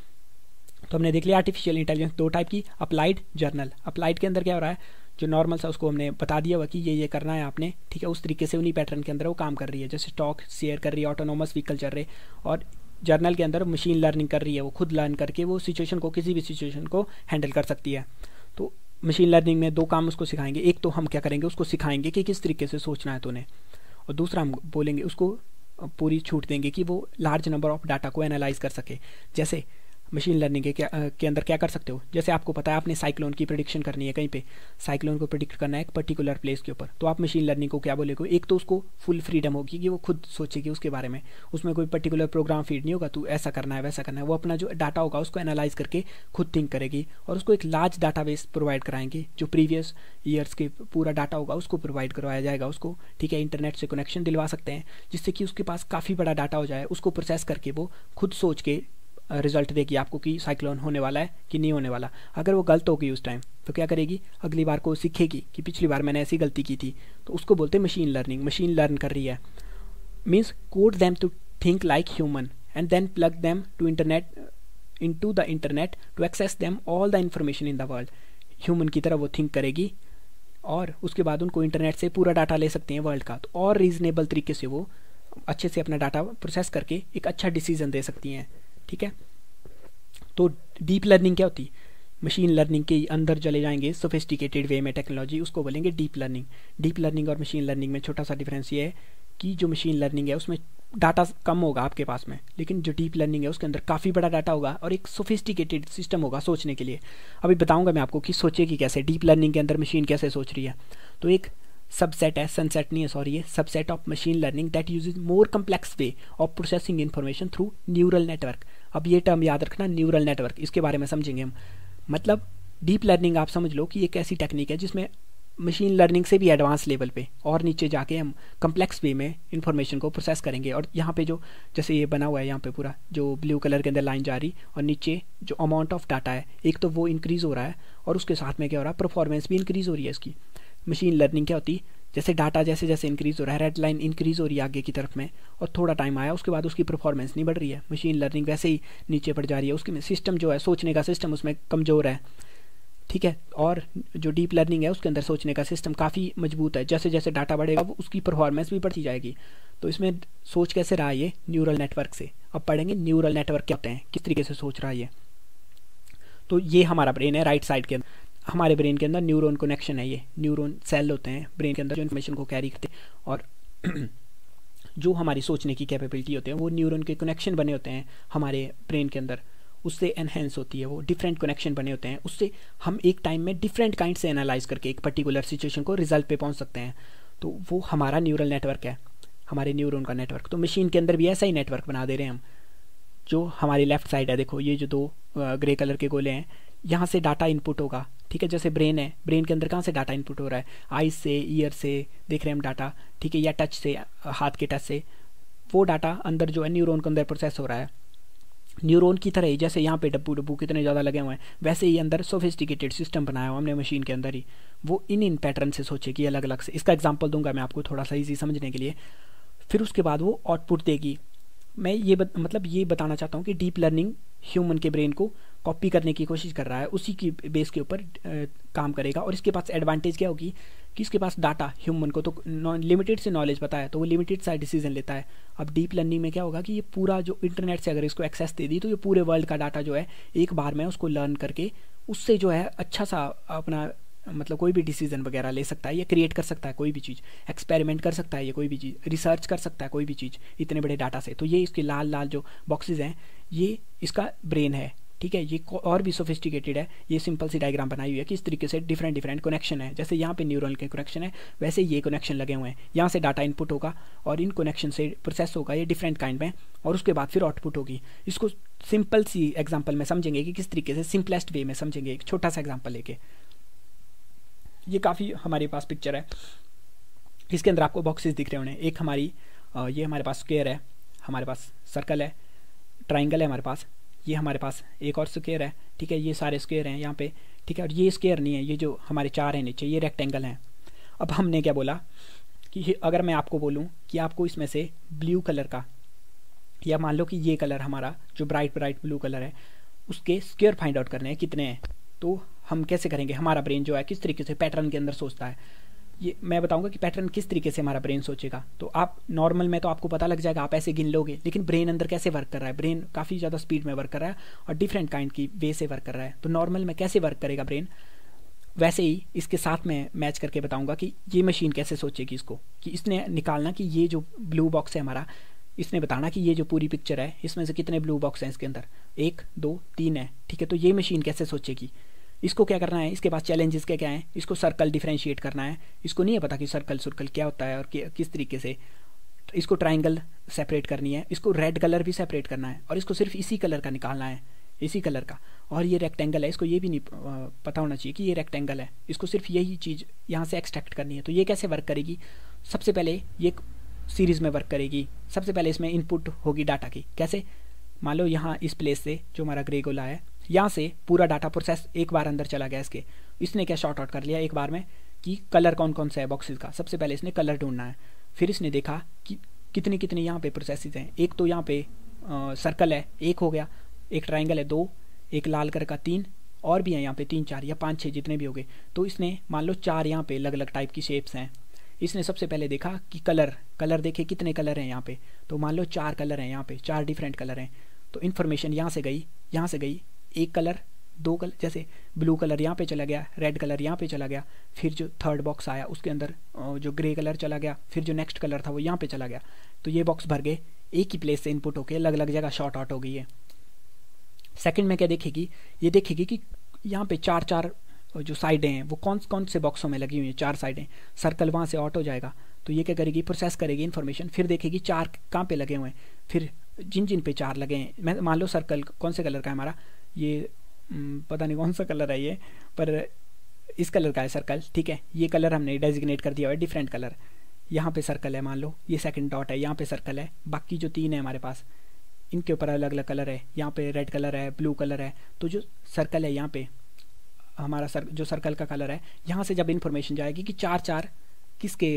तो हमने देख लिया आर्टिफिशियल इंटेलिजेंस दो टाइप की, अप्लाइड, जर्नल। अप्लाइड के अंदर क्या हो रहा है, जो नॉर्मल सा उसको हमने बता दिया हुआ कि ये करना है आपने, ठीक है, उस तरीके से उन्हीं पैटर्न के अंदर वो काम कर रही है, जैसे स्टॉक शेयर कर रही है, ऑटोनोमस व्हीकल चल रहे। और जर्नल के अंदर मशीन लर्निंग कर रही है, वो खुद लर्न करके वो सिचुएशन को, किसी भी सिचुएशन को हैंडल कर सकती है। तो मशीन लर्निंग में दो काम उसको सिखाएंगे, एक तो हम क्या करेंगे उसको सिखाएंगे कि किस तरीके से सोचना है तूने, और दूसरा हम बोलेंगे उसको पूरी छूट देंगे कि वो लार्ज नंबर ऑफ डाटा को एनालाइज कर सके। जैसे मशीन लर्निंग के अंदर क्या कर सकते हो, जैसे आपको पता है आपने साइक्लोन की प्रेडिक्शन करनी है, कहीं पे साइक्लोन को प्रेडिक्ट करना है एक पर्टिकुलर प्लेस के ऊपर, तो आप मशीन लर्निंग को क्या बोलेगे, एक तो उसको फुल फ्रीडम होगी कि वो खुद सोचेगी उसके बारे में, उसमें कोई पर्टिकुलर प्रोग्राम फीड नहीं होगा, तू ऐसा करना है वैसा करना है, वो अपना जो डाटा होगा उसको एनालाइज करके खुद थिंक करेगी। और उसको एक लार्ज डाटाबेस प्रोवाइड कराएंगे, जो प्रीवियस ईयर्स के पूरा डाटा होगा उसको प्रोवाइड करवाया जाएगा उसको, ठीक है, इंटरनेट से कनेक्शन दिलवा सकते हैं जिससे कि उसके पास काफ़ी बड़ा डाटा हो जाए, उसको प्रोसेस करके वो खुद सोच के रिजल्ट देगी आपको कि साइक्लोन होने वाला है कि नहीं होने वाला। अगर वो गलत होगी उस टाइम तो क्या करेगी, अगली बार को सीखेगी कि पिछली बार मैंने ऐसी गलती की थी, तो उसको बोलते हैं मशीन लर्निंग। मशीन लर्न कर रही है means code them to think like human and then plug them to internet into the internet to access them all the information in the world. Human की तरह वो थिंक करेगी और उसके बाद उनको इंटरनेट से पूरा डाटा ले सकते हैं वर्ल्ड का, तो और रीजनेबल तरीके से वो अच्छे से अपना डाटा प्रोसेस करके एक अच्छा डिसीजन दे सकती हैं, ठीक है। तो डीप लर्निंग क्या होती, मशीन लर्निंग के अंदर चले जाएंगे सोफिस्टिकेटेड वे में टेक्नोलॉजी, उसको बोलेंगे डीप लर्निंग। डीप लर्निंग और मशीन लर्निंग में छोटा सा डिफरेंस ये है कि जो मशीन लर्निंग है उसमें डाटा कम होगा आपके पास में, लेकिन जो डीप लर्निंग है उसके अंदर काफ़ी बड़ा डाटा होगा और एक सोफिस्टिकेटेड सिस्टम होगा सोचने के लिए। अभी बताऊंगा मैं आपको कि सोचेगी कैसे, डीप लर्निंग के अंदर मशीन कैसे सोच रही है। तो एक सबसेट है, सनसेट नहीं है सॉरी, ये subset of machine learning that uses more complex way of processing information through neural network. अब ये टर्म याद रखना, न्यूरल नेटवर्क, इसके बारे में समझेंगे हम। मतलब डीप लर्निंग आप समझ लो कि एक ऐसी टेक्निक है जिसमें मशीन लर्निंग से भी एडवांस लेवल पे और नीचे जाके हम कम्प्लेक्स वे में इन्फॉर्मेशन को प्रोसेस करेंगे। और यहाँ पे जो जैसे ये बना हुआ है यहाँ पे पूरा जो ब्लू कलर के अंदर लाइन जा रही और नीचे जो अमाउंट ऑफ डाटा है एक तो वो इंक्रीज हो रहा है और उसके साथ में क्या हो रहा है, परफॉर्मेंस भी इंक्रीज हो रही है इसकी। मशीन लर्निंग क्या होती, जैसे डाटा जैसे जैसे इंक्रीज हो रहा है, रेड लाइन इंक्रीज हो रही है आगे की तरफ में और थोड़ा टाइम आया उसके बाद उसकी परफॉर्मेंस नहीं बढ़ रही है, मशीन लर्निंग वैसे ही नीचे बढ़ जा रही है, उसकी सिस्टम जो है सोचने का सिस्टम उसमें कमज़ोर है, ठीक है। और जो डीप लर्निंग है उसके अंदर सोचने का सिस्टम काफ़ी मजबूत है, जैसे जैसे डाटा बढ़ेगा उसकी परफॉर्मेंस भी बढ़ती जाएगी। तो इसमें सोच कैसे रहा है ये, न्यूरल नेटवर्क से। अब पढ़ेंगे न्यूरल नेटवर्क क्या होते हैं, किस तरीके से सोच रहा है ये। तो ये हमारा ब्रेन है राइट साइड के अंदर, हमारे ब्रेन के अंदर न्यूरॉन कनेक्शन है, ये न्यूरॉन सेल होते हैं ब्रेन के अंदर जो इन्फॉर्मेशन को कैरी करते हैं और जो हमारी सोचने की कैपेबिलिटी होती है वो न्यूरॉन के कनेक्शन बने होते हैं हमारे ब्रेन के अंदर, उससे एनहेंस होती है, वो डिफरेंट कनेक्शन बने होते हैं, उससे हम एक टाइम में डिफरेंट काइंड से एनालाइज करके एक पर्टिकुलर सिचुएशन को रिजल्ट पे पहुंच सकते हैं। तो वो हमारा न्यूरल नेटवर्क है। हमारे न्यूरॉन का नेटवर्क। तो मशीन के अंदर भी ऐसा ही नेटवर्क बना दे रहे हैं हम। जो हमारी लेफ्ट साइड है, देखो ये जो दो ग्रे कलर के गोले हैं, यहाँ से डाटा इनपुट होगा, ठीक है। जैसे ब्रेन है, ब्रेन के अंदर कहाँ से डाटा इनपुट हो रहा है, आइज से, ईयर से देख रहे हैं हम डाटा, ठीक है, या टच से, हाथ के टच से। वो डाटा अंदर जो है न्यूरॉन के अंदर प्रोसेस हो रहा है। न्यूरॉन की तरह ही जैसे यहाँ पे डब्बू डब्बू कितने ज़्यादा लगे हुए हैं, वैसे ही अंदर सोफिस्टिकेटेड सिस्टम बनाया हुआ हमने मशीन के अंदर ही। वो इन पैटर्न से सोचेगी अलग अलग से। इसका एग्जांपल दूंगा मैं आपको थोड़ा सा इजी समझने के लिए। फिर उसके बाद वो आउटपुट देगी। मैं ये मतलब ये बताना चाहता हूँ कि डीप लर्निंग ह्यूमन के ब्रेन को कॉपी करने की कोशिश कर रहा है, उसी की बेस के ऊपर काम करेगा। और इसके पास एडवांटेज क्या होगी कि इसके पास डाटा, ह्यूमन को तो लिमिटेड से नॉलेज पता है, तो वो लिमिटेड सा डिसीजन लेता है। अब डीप लर्निंग में क्या होगा कि ये पूरा जो इंटरनेट से अगर इसको एक्सेस दे दी, तो ये पूरे वर्ल्ड का डाटा जो है एक बार में उसको लर्न करके उससे जो है अच्छा सा अपना मतलब कोई भी डिसीजन वगैरह ले सकता है, या क्रिएट कर सकता है कोई भी चीज़, एक्सपेरिमेंट कर सकता है, ये कोई भी चीज़ रिसर्च कर सकता है कोई भी चीज़ इतने बड़े डाटा से। तो ये इसके लाल लाल जो बॉक्सेस हैं, ये इसका ब्रेन है, ठीक है। ये और भी सोफिस्टिकेटेड है। ये सिंपल सी डायग्राम बनाई हुई है कि इस तरीके से डिफरेंट डिफरेंट कनेक्शन है। जैसे यहाँ पे न्यूरल के कनेक्शन है, वैसे ये कनेक्शन लगे हुए हैं। यहाँ से डाटा इनपुट होगा और इन कनेक्शन से प्रोसेस होगा ये डिफरेंट काइंड में, और उसके बाद फिर आउटपुट होगी। इसको सिंपल सी एग्जाम्पल में समझेंगे कि किस तरीके से, सिंपलेस्ट वे में समझेंगे। एक छोटा सा एग्जाम्पल लेके, ये काफ़ी हमारे पास पिक्चर है, इसके अंदर आपको बॉक्सेस दिख रहे होंगे। एक हमारी ये हमारे पास स्क्वायर है, हमारे पास सर्कल है, ट्राइंगल है हमारे पास, ये हमारे पास एक और स्क्वायर है, ठीक है। ये सारे स्क्वायर हैं यहाँ पे, ठीक है। और ये स्क्वायर नहीं है, ये जो हमारे चार हैं नीचे, ये रेक्टेंगल हैं। अब हमने क्या बोला कि अगर मैं आपको बोलूँ कि आपको इसमें से ब्लू कलर का, या मान लो कि ये कलर हमारा जो ब्राइट ब्राइट ब्लू कलर है, उसके स्क्वायर फाइंड आउट करने हैं कितने हैं, तो हम कैसे करेंगे? हमारा ब्रेन जो है किस तरीके से पैटर्न के अंदर सोचता है, ये मैं बताऊंगा कि पैटर्न किस तरीके से हमारा ब्रेन सोचेगा। तो आप नॉर्मल में तो आपको पता लग जाएगा, आप ऐसे गिन लोगे, लेकिन ब्रेन अंदर कैसे वर्क कर रहा है, ब्रेन काफ़ी ज़्यादा स्पीड में वर्क कर रहा है और डिफरेंट काइंड की वे से वर्क कर रहा है। तो नॉर्मल में कैसे वर्क करेगा ब्रेन, वैसे ही इसके साथ में मैच करके बताऊंगा कि ये मशीन कैसे सोचेगी इसको, कि इसने निकालना कि ये जो ब्लू बॉक्स है हमारा, इसने बताना कि ये जो पूरी पिक्चर है इसमें से कितने ब्लू बॉक्स हैं इसके अंदर, 1 2 3 है, ठीक है। तो ये मशीन कैसे सोचेगी, इसको क्या करना है, इसके पास चैलेंजेस क्या हैं, इसको सर्कल डिफरेंशिएट करना है। इसको नहीं है पता कि सर्कल सर्कल क्या होता है और किस तरीके से। इसको ट्राइंगल सेपरेट करनी है, इसको रेड कलर भी सेपरेट करना है, और इसको सिर्फ इसी कलर का निकालना है, इसी कलर का। और ये रेक्टेंगल है, इसको ये भी नहीं पता होना चाहिए कि ये रेक्टेंगल है, इसको सिर्फ यही चीज़ यहाँ से एक्सट्रैक्ट करनी है। तो ये कैसे वर्क करेगी, सबसे पहले ये सीरीज़ में वर्क करेगी। सबसे पहले इसमें इनपुट होगी डाटा की, कैसे, मान लो यहाँ इस प्लेस से जो हमारा ग्रे गोला है, यहाँ से पूरा डाटा प्रोसेस एक बार अंदर चला गया इसके। इसने क्या शॉर्ट आउट कर लिया एक बार में कि कलर कौन कौन सा है बॉक्सेस का। सबसे पहले इसने कलर ढूंढना है, फिर इसने देखा कि कितनी कितनी यहाँ पे प्रोसेसेस हैं। एक तो यहाँ पे सर्कल है, 1 हो गया, एक ट्राइंगल है 2, एक लाल कलर का 3, और भी हैं यहाँ पे 3 4 या 5 6 जितने भी हो गए। तो इसने मान लो 4 यहाँ पे अलग अलग टाइप की शेप्स हैं। इसने सबसे पहले देखा कि कलर देखे कितने कलर हैं यहाँ पे, तो मान लो 4 कलर हैं यहाँ पे, 4 डिफरेंट कलर हैं। तो इन्फॉर्मेशन यहाँ से गई, एक कलर 2 कलर, जैसे ब्लू कलर यहाँ पे चला गया, रेड कलर यहाँ पे चला गया, फिर जो थर्ड बॉक्स आया उसके अंदर जो ग्रे कलर चला गया, फिर जो नेक्स्ट कलर था वो यहाँ पे चला गया। तो ये बॉक्स भर गए, एक ही प्लेस से इनपुट होकर अलग अलग जगह शॉर्ट आउट हो गई है। सेकंड में क्या देखेगी, ये देखेगी कि यहाँ पे 4 जो साइडें हैं वो कौन कौन से बॉक्सों में लगी हुई हैं, 4 साइडें। सर्कल वहाँ से आउट हो जाएगा, तो ये क्या करेगी, प्रोसेस करेगी इन्फॉर्मेशन, फिर देखेगी 4 कहाँ पे लगे हुए हैं, फिर जिन पे 4 लगे हैं, मैं मान लो सर्कल कौन से कलर का है हमारा, ये पता नहीं कौन सा कलर है ये, पर इस कलर का है सर्कल, ठीक है। ये कलर हमने डेजिग्नेट कर दिया हुआ है डिफरेंट कलर। यहाँ पे सर्कल है, मान लो ये सेकंड डॉट है, यहाँ पे सर्कल है, बाकी जो 3 है हमारे पास इनके ऊपर अलग अलग कलर है, यहाँ पे रेड कलर है, ब्लू कलर है। तो जो सर्कल है यहाँ पे हमारा जो सर्कल का कलर है, यहाँ से जब इन्फॉर्मेशन जाएगी कि 4 किसके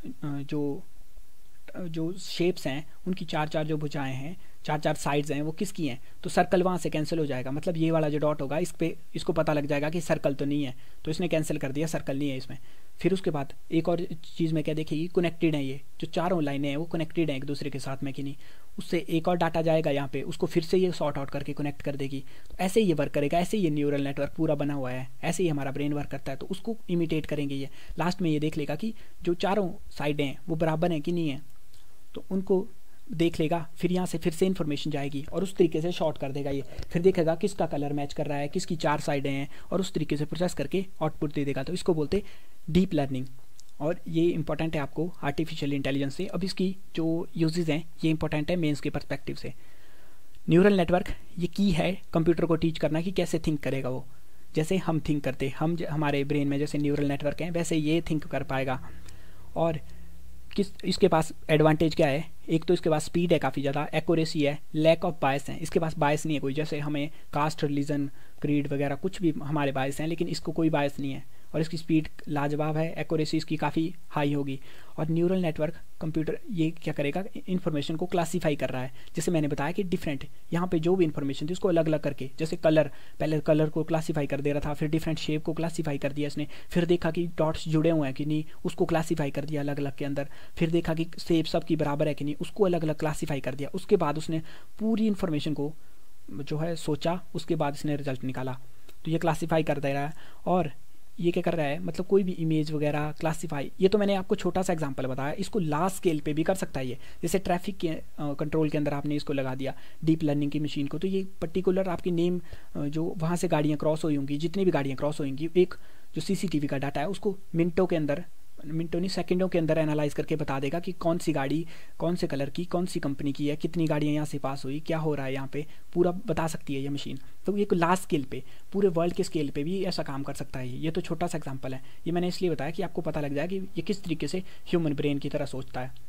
जो शेप्स हैं उनकी 4 जो भुजाएं हैं, 4 साइड्स हैं वो किसकी हैं, तो सर्कल वहाँ से कैंसिल हो जाएगा। मतलब ये वाला जो डॉट होगा इसको पता लग जाएगा कि सर्कल तो नहीं है, तो इसने कैंसिल कर दिया, सर्कल नहीं है इसमें। फिर उसके बाद एक और चीज़ में क्या देखेगी, कनेक्टेड है, ये जो 4 लाइनें हैं वो कनेक्टेड हैं एक दूसरे के साथ में कि नहीं। उससे एक और डाटा जाएगा यहाँ पे, उसको फिर से ये सॉर्ट आउट करके कनेक्ट कर देगी। तो ऐसे ही ये वर्क करेगा, ऐसे ही ये न्यूरल नेटवर्क पूरा बना हुआ है, ऐसे ही हमारा ब्रेन वर्क करता है। तो उसको इमिटेट करेंगे ये। लास्ट में ये देख लेगा कि जो 4 साइडें हैं वो बराबर हैं कि नहीं है, तो उनको देख लेगा, फिर यहाँ से फिर से इन्फॉर्मेशन जाएगी और उस तरीके से शॉर्ट कर देगा ये। फिर देखेगा किसका कलर मैच कर रहा है, किसकी 4 साइडें हैं, और उस तरीके से प्रोसेस करके आउटपुट दे देगा। तो इसको बोलते डीप लर्निंग। और ये इंपॉर्टेंट है आपको आर्टिफिशियल इंटेलिजेंस से। अब इसकी जो यूजेस हैं ये इंपॉर्टेंट है मेंस के पर्सपेक्टिव से। न्यूरल नेटवर्क ये की है कंप्यूटर को टीच करना कि कैसे थिंक करेगा वो। जैसे हम थिंक करते, हमारे ब्रेन में जैसे न्यूरल नेटवर्क हैं वैसे ये थिंक कर पाएगा। और इसके पास एडवांटेज क्या है, एक तो इसके पास स्पीड है काफ़ी ज़्यादा, एक्यूरेसी है, लैक ऑफ बायस है। इसके पास बायस नहीं है कोई, जैसे हमें कास्ट, रिलीजन, क्रीड वगैरह कुछ भी हमारे बायस हैं, लेकिन इसको कोई बायस नहीं है। और इसकी स्पीड लाजवाब है, एक्यूरेसी इसकी काफ़ी हाई होगी। और न्यूरल नेटवर्क कंप्यूटर ये क्या करेगा, इन्फॉर्मेशन को क्लासीफाई कर रहा है। जैसे मैंने बताया कि डिफरेंट यहाँ पे जो भी इन्फॉर्मेशन थी उसको अलग अलग करके, जैसे कलर, पहले कलर को क्लासीफाई कर दे रहा था, फिर डिफरेंट शेप को क्लासीफाई कर दिया इसने, फिर देखा कि डॉट्स जुड़े हुए हैं कि नहीं, उसको क्लासीफाई कर दिया अलग अलग के अंदर, फिर देखा कि शेप सबकी बराबर है कि नहीं, उसको अलग अलग क्लासीफाई कर दिया। उसके बाद उसने पूरी इन्फॉर्मेशन को जो है सोचा, उसके बाद इसने रिजल्ट निकाला। तो ये क्लासीफाई कर दे रहा है। और ये क्या कर रहा है, मतलब कोई भी इमेज वगैरह क्लासीफाई, ये तो मैंने आपको छोटा सा एग्जांपल बताया, इसको लार्ज स्केल पे भी कर सकता है ये। जैसे ट्रैफिक के कंट्रोल के अंदर आपने इसको लगा दिया डीप लर्निंग की मशीन को, तो ये पर्टिकुलर आपकी नेम जो वहाँ से गाड़ियाँ क्रॉस हुई होंगी, जितनी भी गाड़ियाँ क्रॉस होंगी, एक जो सीसीटीवी का डाटा है उसको मिनटों नहीं सेकंडों के अंदर एनालाइज करके बता देगा कि कौन सी गाड़ी कौन से कलर की, कौन सी कंपनी की है, कितनी गाड़ियाँ यहाँ से पास हुई, क्या हो रहा है यहाँ पे, पूरा बता सकती है ये मशीन। तो ये लार्ज स्केल पे, पूरे वर्ल्ड के स्केल पे भी ऐसा काम कर सकता है ये तो छोटा सा एग्जांपल है। ये मैंने इसलिए बताया कि आपको पता लग जाए कि ये किस तरीके से ह्यूमन ब्रेन की तरह सोचता है।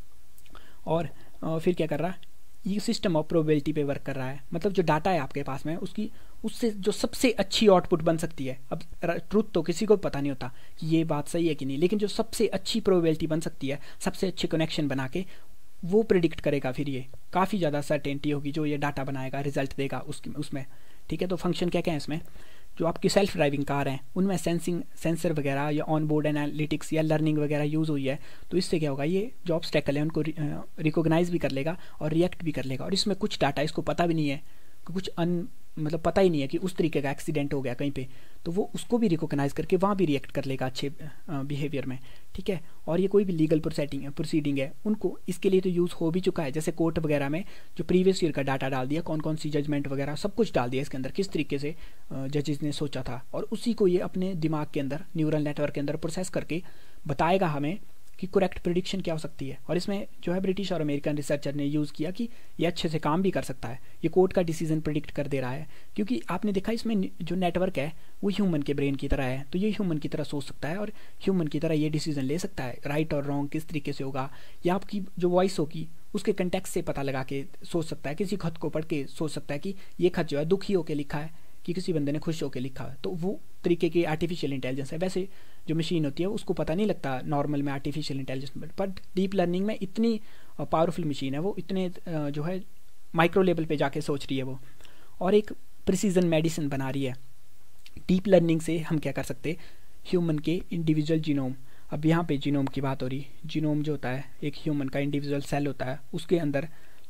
और फिर क्या कर रहा है, ये सिस्टम ऑफ प्रोबेबिलिटी पे वर्क कर रहा है। मतलब जो डाटा है आपके पास में उससे जो सबसे अच्छी आउटपुट बन सकती है। अब ट्रुथ तो किसी को पता नहीं होता कि ये बात सही है कि नहीं, लेकिन जो सबसे अच्छी प्रोबेबिलिटी बन सकती है, सबसे अच्छे कनेक्शन बना के वो प्रिडिक्ट करेगा। फिर ये काफ़ी ज़्यादा सर्टेनिटी होगी जो ये डाटा बनाएगा, रिजल्ट देगा उसमें। ठीक है, तो फंक्शन क्या क्या है इसमें, जो आपकी सेल्फ ड्राइविंग कार हैं उनमें सेंसर वगैरह या ऑन बोर्ड एनालिटिक्स या लर्निंग वगैरह यूज़ हुई है। तो इससे क्या होगा, ये जो ऑब्स्टेकल है उनको रिकॉग्नाइज भी कर लेगा और रिएक्ट भी कर लेगा। और इसमें कुछ डाटा इसको पता भी नहीं है, कुछ मतलब पता ही नहीं है कि उस तरीके का एक्सीडेंट हो गया कहीं पे, तो वो उसको भी रिकॉग्नाइज करके वहाँ भी रिएक्ट कर लेगा अच्छे बिहेवियर में। ठीक है, और ये कोई भी लीगल प्रोसीडिंग है उनको इसके लिए तो यूज़ हो भी चुका है। जैसे कोर्ट वगैरह में जो प्रीवियस ईयर का डाटा डाल दिया, कौन कौन सी जजमेंट वगैरह सब कुछ डाल दिया इसके अंदर, किस तरीके से जजेस ने सोचा था, और उसी को ये अपने दिमाग के अंदर न्यूरल नेटवर्क के अंदर प्रोसेस करके बताएगा हमें कि करेक्ट प्रिडिक्शन क्या हो सकती है। और इसमें जो है ब्रिटिश और अमेरिकन रिसर्चर ने यूज़ किया कि ये अच्छे से काम भी कर सकता है, ये कोर्ट का डिसीजन प्रिडिक्ट कर दे रहा है। क्योंकि आपने देखा इसमें जो नेटवर्क है वो ह्यूमन के ब्रेन की तरह है, तो ये ह्यूमन की तरह सोच सकता है और ह्यूमन की तरह ये डिसीजन ले सकता है, राइट और रॉन्ग किस तरीके से होगा, या आपकी जो वॉइस होगी उसके कंटेक्स्ट से पता लगा के सोच सकता है, किसी खत को पढ़ के सोच सकता है कि ये खत जो है दुखी होकर लिखा है कि किसी बंदे ने खुश होकर लिखा है। तो वो तरीके की आर्टिफिशियल इंटेलिजेंस है। वैसे जो मशीन होती है उसको पता नहीं लगता नॉर्मल में आर्टिफिशियल इंटेलिजेंस, पर डीप लर्निंग में इतनी पावरफुल मशीन है, वो इतने जो है माइक्रो लेवल पे जाके सोच रही है वो, और एक प्रिसीजन मेडिसिन बना रही है। डीप लर्निंग से हम क्या कर सकते, ह्यूमन के इंडिविजुअल जीनोम, अब यहाँ पे जीनोम की बात हो रही, जीनोम जो होता है एक ह्यूमन का इंडिविजुअल सेल होता है, उसके अंदर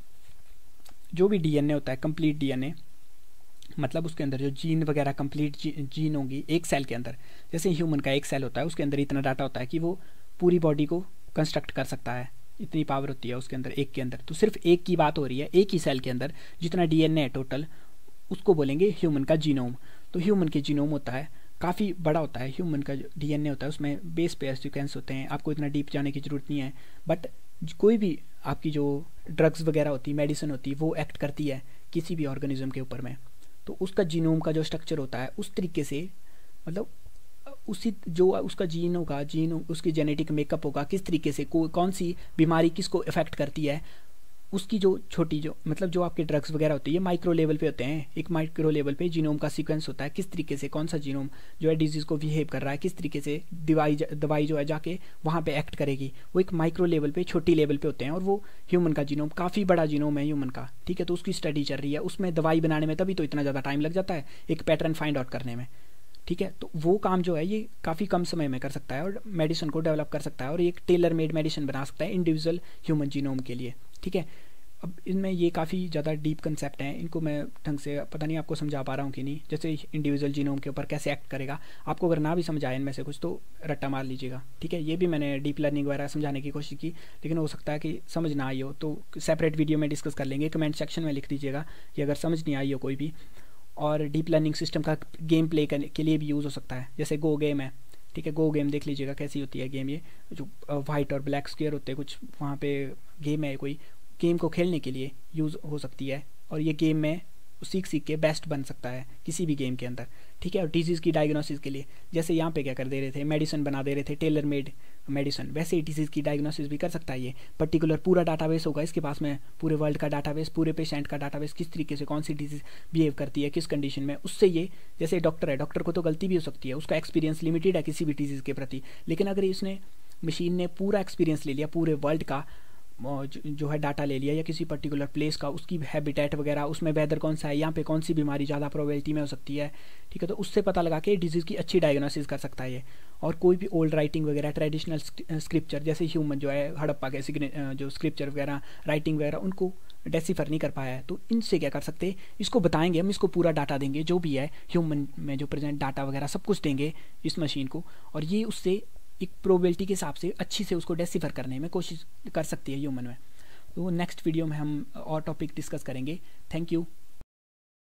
जो भी डीएनए होता है, कंप्लीट डीएनए, मतलब उसके अंदर जो जीन वगैरह कंप्लीट जीन होंगी एक सेल के अंदर। जैसे ह्यूमन का एक सेल होता है, उसके अंदर इतना डाटा होता है कि वो पूरी बॉडी को कंस्ट्रक्ट कर सकता है, इतनी पावर होती है उसके अंदर, एक के अंदर। तो सिर्फ एक की बात हो रही है, एक ही सेल के अंदर जितना डीएनए है टोटल, उसको बोलेंगे ह्यूमन का जीनोम। तो ह्यूमन के जीनोम होता है काफ़ी बड़ा होता है, ह्यूमन का जो डीएनए होता है उसमें बेस पेयर सीक्वेंस होते हैं, आपको इतना डीप जाने की ज़रूरत नहीं है। बट कोई भी आपकी जो ड्रग्स वगैरह होती है, मेडिसिन होती है, वो एक्ट करती है किसी भी ऑर्गेनिज्म के ऊपर में, तो उसका जीनोम का जो स्ट्रक्चर होता है उस तरीके से, मतलब उसी जो उसका जीन होगा, उसकी जेनेटिक मेकअप होगा, किस तरीके से कौन सी बीमारी किसको इफेक्ट करती है, उसकी जो छोटी जो मतलब जो आपके ड्रग्स वगैरह होती है माइक्रो लेवल पे होते हैं, एक माइक्रो लेवल पे जीनोम का सीक्वेंस होता है, किस तरीके से कौन सा जीनोम जो है डिजीज़ को बिहेव कर रहा है, किस तरीके से दवाई जो है जाके वहाँ पे एक्ट करेगी, वो एक माइक्रो लेवल पे, छोटी लेवल पे होते हैं। और वो ह्यूमन का जीनोम काफ़ी बड़ा जीनोम है ह्यूमन का, ठीक है, तो उसकी स्टडी चल रही है, उसमें दवाई बनाने में तभी तो इतना ज़्यादा टाइम लग जाता है एक पैटर्न फाइंड आउट करने में। ठीक है, तो वो काम जो है ये काफ़ी कम समय में कर सकता है और मेडिसिन को डेवलप कर सकता है और एक टेलर मेड मेडिसिन बना सकता है इंडिविजुअल ह्यूमन जीनोम के लिए। ठीक है, अब इनमें ये काफ़ी ज़्यादा डीप कंसेप्ट हैं, इनको मैं ढंग से पता नहीं आपको समझा पा रहा हूँ कि नहीं। जैसे इंडिविजुअल जीनोम के ऊपर कैसे एक्ट करेगा, आपको अगर ना भी समझ आए इनमें से कुछ तो रट्टा मार लीजिएगा। ठीक है, ये भी मैंने डीप लर्निंग वगैरह समझाने की कोशिश की, लेकिन हो सकता है कि समझ ना आई हो, तो सेपरेट वीडियो में डिस्कस कर लेंगे। कमेंट सेक्शन में लिख दीजिएगा कि अगर समझ नहीं आई हो कोई भी। और डीप लर्निंग सिस्टम का गेम प्ले के लिए भी यूज़ हो सकता है, जैसे गो गेम है, ठीक है, गो गेम देख लीजिएगा कैसी होती है गेम, ये जो वाइट और ब्लैक स्क्वायर होते हैं कुछ वहाँ पे गेम है, कोई गेम को खेलने के लिए यूज़ हो सकती है, और ये गेम में सीख सीख के बेस्ट बन सकता है किसी भी गेम के अंदर, ठीक है। और डिजीज़ की डायग्नोसिस के लिए जैसे यहाँ पे क्या कर दे रहे थे, मेडिसिन बना दे रहे थे, टेलर मेड मेडिसिन, वैसे ही डिजीज़ की डायग्नोसिस भी कर सकता है ये। पर्टिकुलर पूरा डाटाबेस होगा इसके पास में, पूरे वर्ल्ड का डाटाबेस, पूरे पेशेंट का डाटाबेस, किस तरीके से कौन सी डिजीज़ बिहेव करती है किस कंडीशन में, उससे ये जैसे डॉक्टर है, डॉक्टर को तो गलती भी हो सकती है, उसका एक्सपीरियंस लिमिटेड है किसी भी डिजीज़ के प्रति, लेकिन अगर इसने मशीन ने पूरा एक्सपीरियंस ले लिया, पूरे वर्ल्ड का जो है डाटा ले लिया, या किसी पर्टिकुलर प्लेस का, उसकी हैबिटेट वगैरह, उसमें वेदर कौन सा है, यहाँ पे कौन सी बीमारी ज़्यादा प्रोबेबिलिटी में हो सकती है, ठीक है, तो उससे पता लगा के डिजीज़ की अच्छी डायग्नोसिस कर सकता है ये। और कोई भी ओल्ड राइटिंग वगैरह, ट्रेडिशनल स्क्रिप्चर, जैसे ह्यूमन जो है हड़प्पा के जो स्क्रिप्चर वगैरह, राइटिंग वगैरह, उनको डेसिफर नहीं कर पाया है, तो इनसे क्या कर सकते हैं, इसको बताएंगे हम, इसको पूरा डाटा देंगे जो भी है ह्यूमन में जो प्रेजेंट डाटा वगैरह सब कुछ देंगे इस मशीन को, और ये उससे एक प्रोबेबिलिटी के हिसाब से अच्छी से उसको डेसिफर करने में कोशिश कर सकती है ह्यूमन में। तो नेक्स्ट वीडियो में हम और टॉपिक डिस्कस करेंगे। Thank you.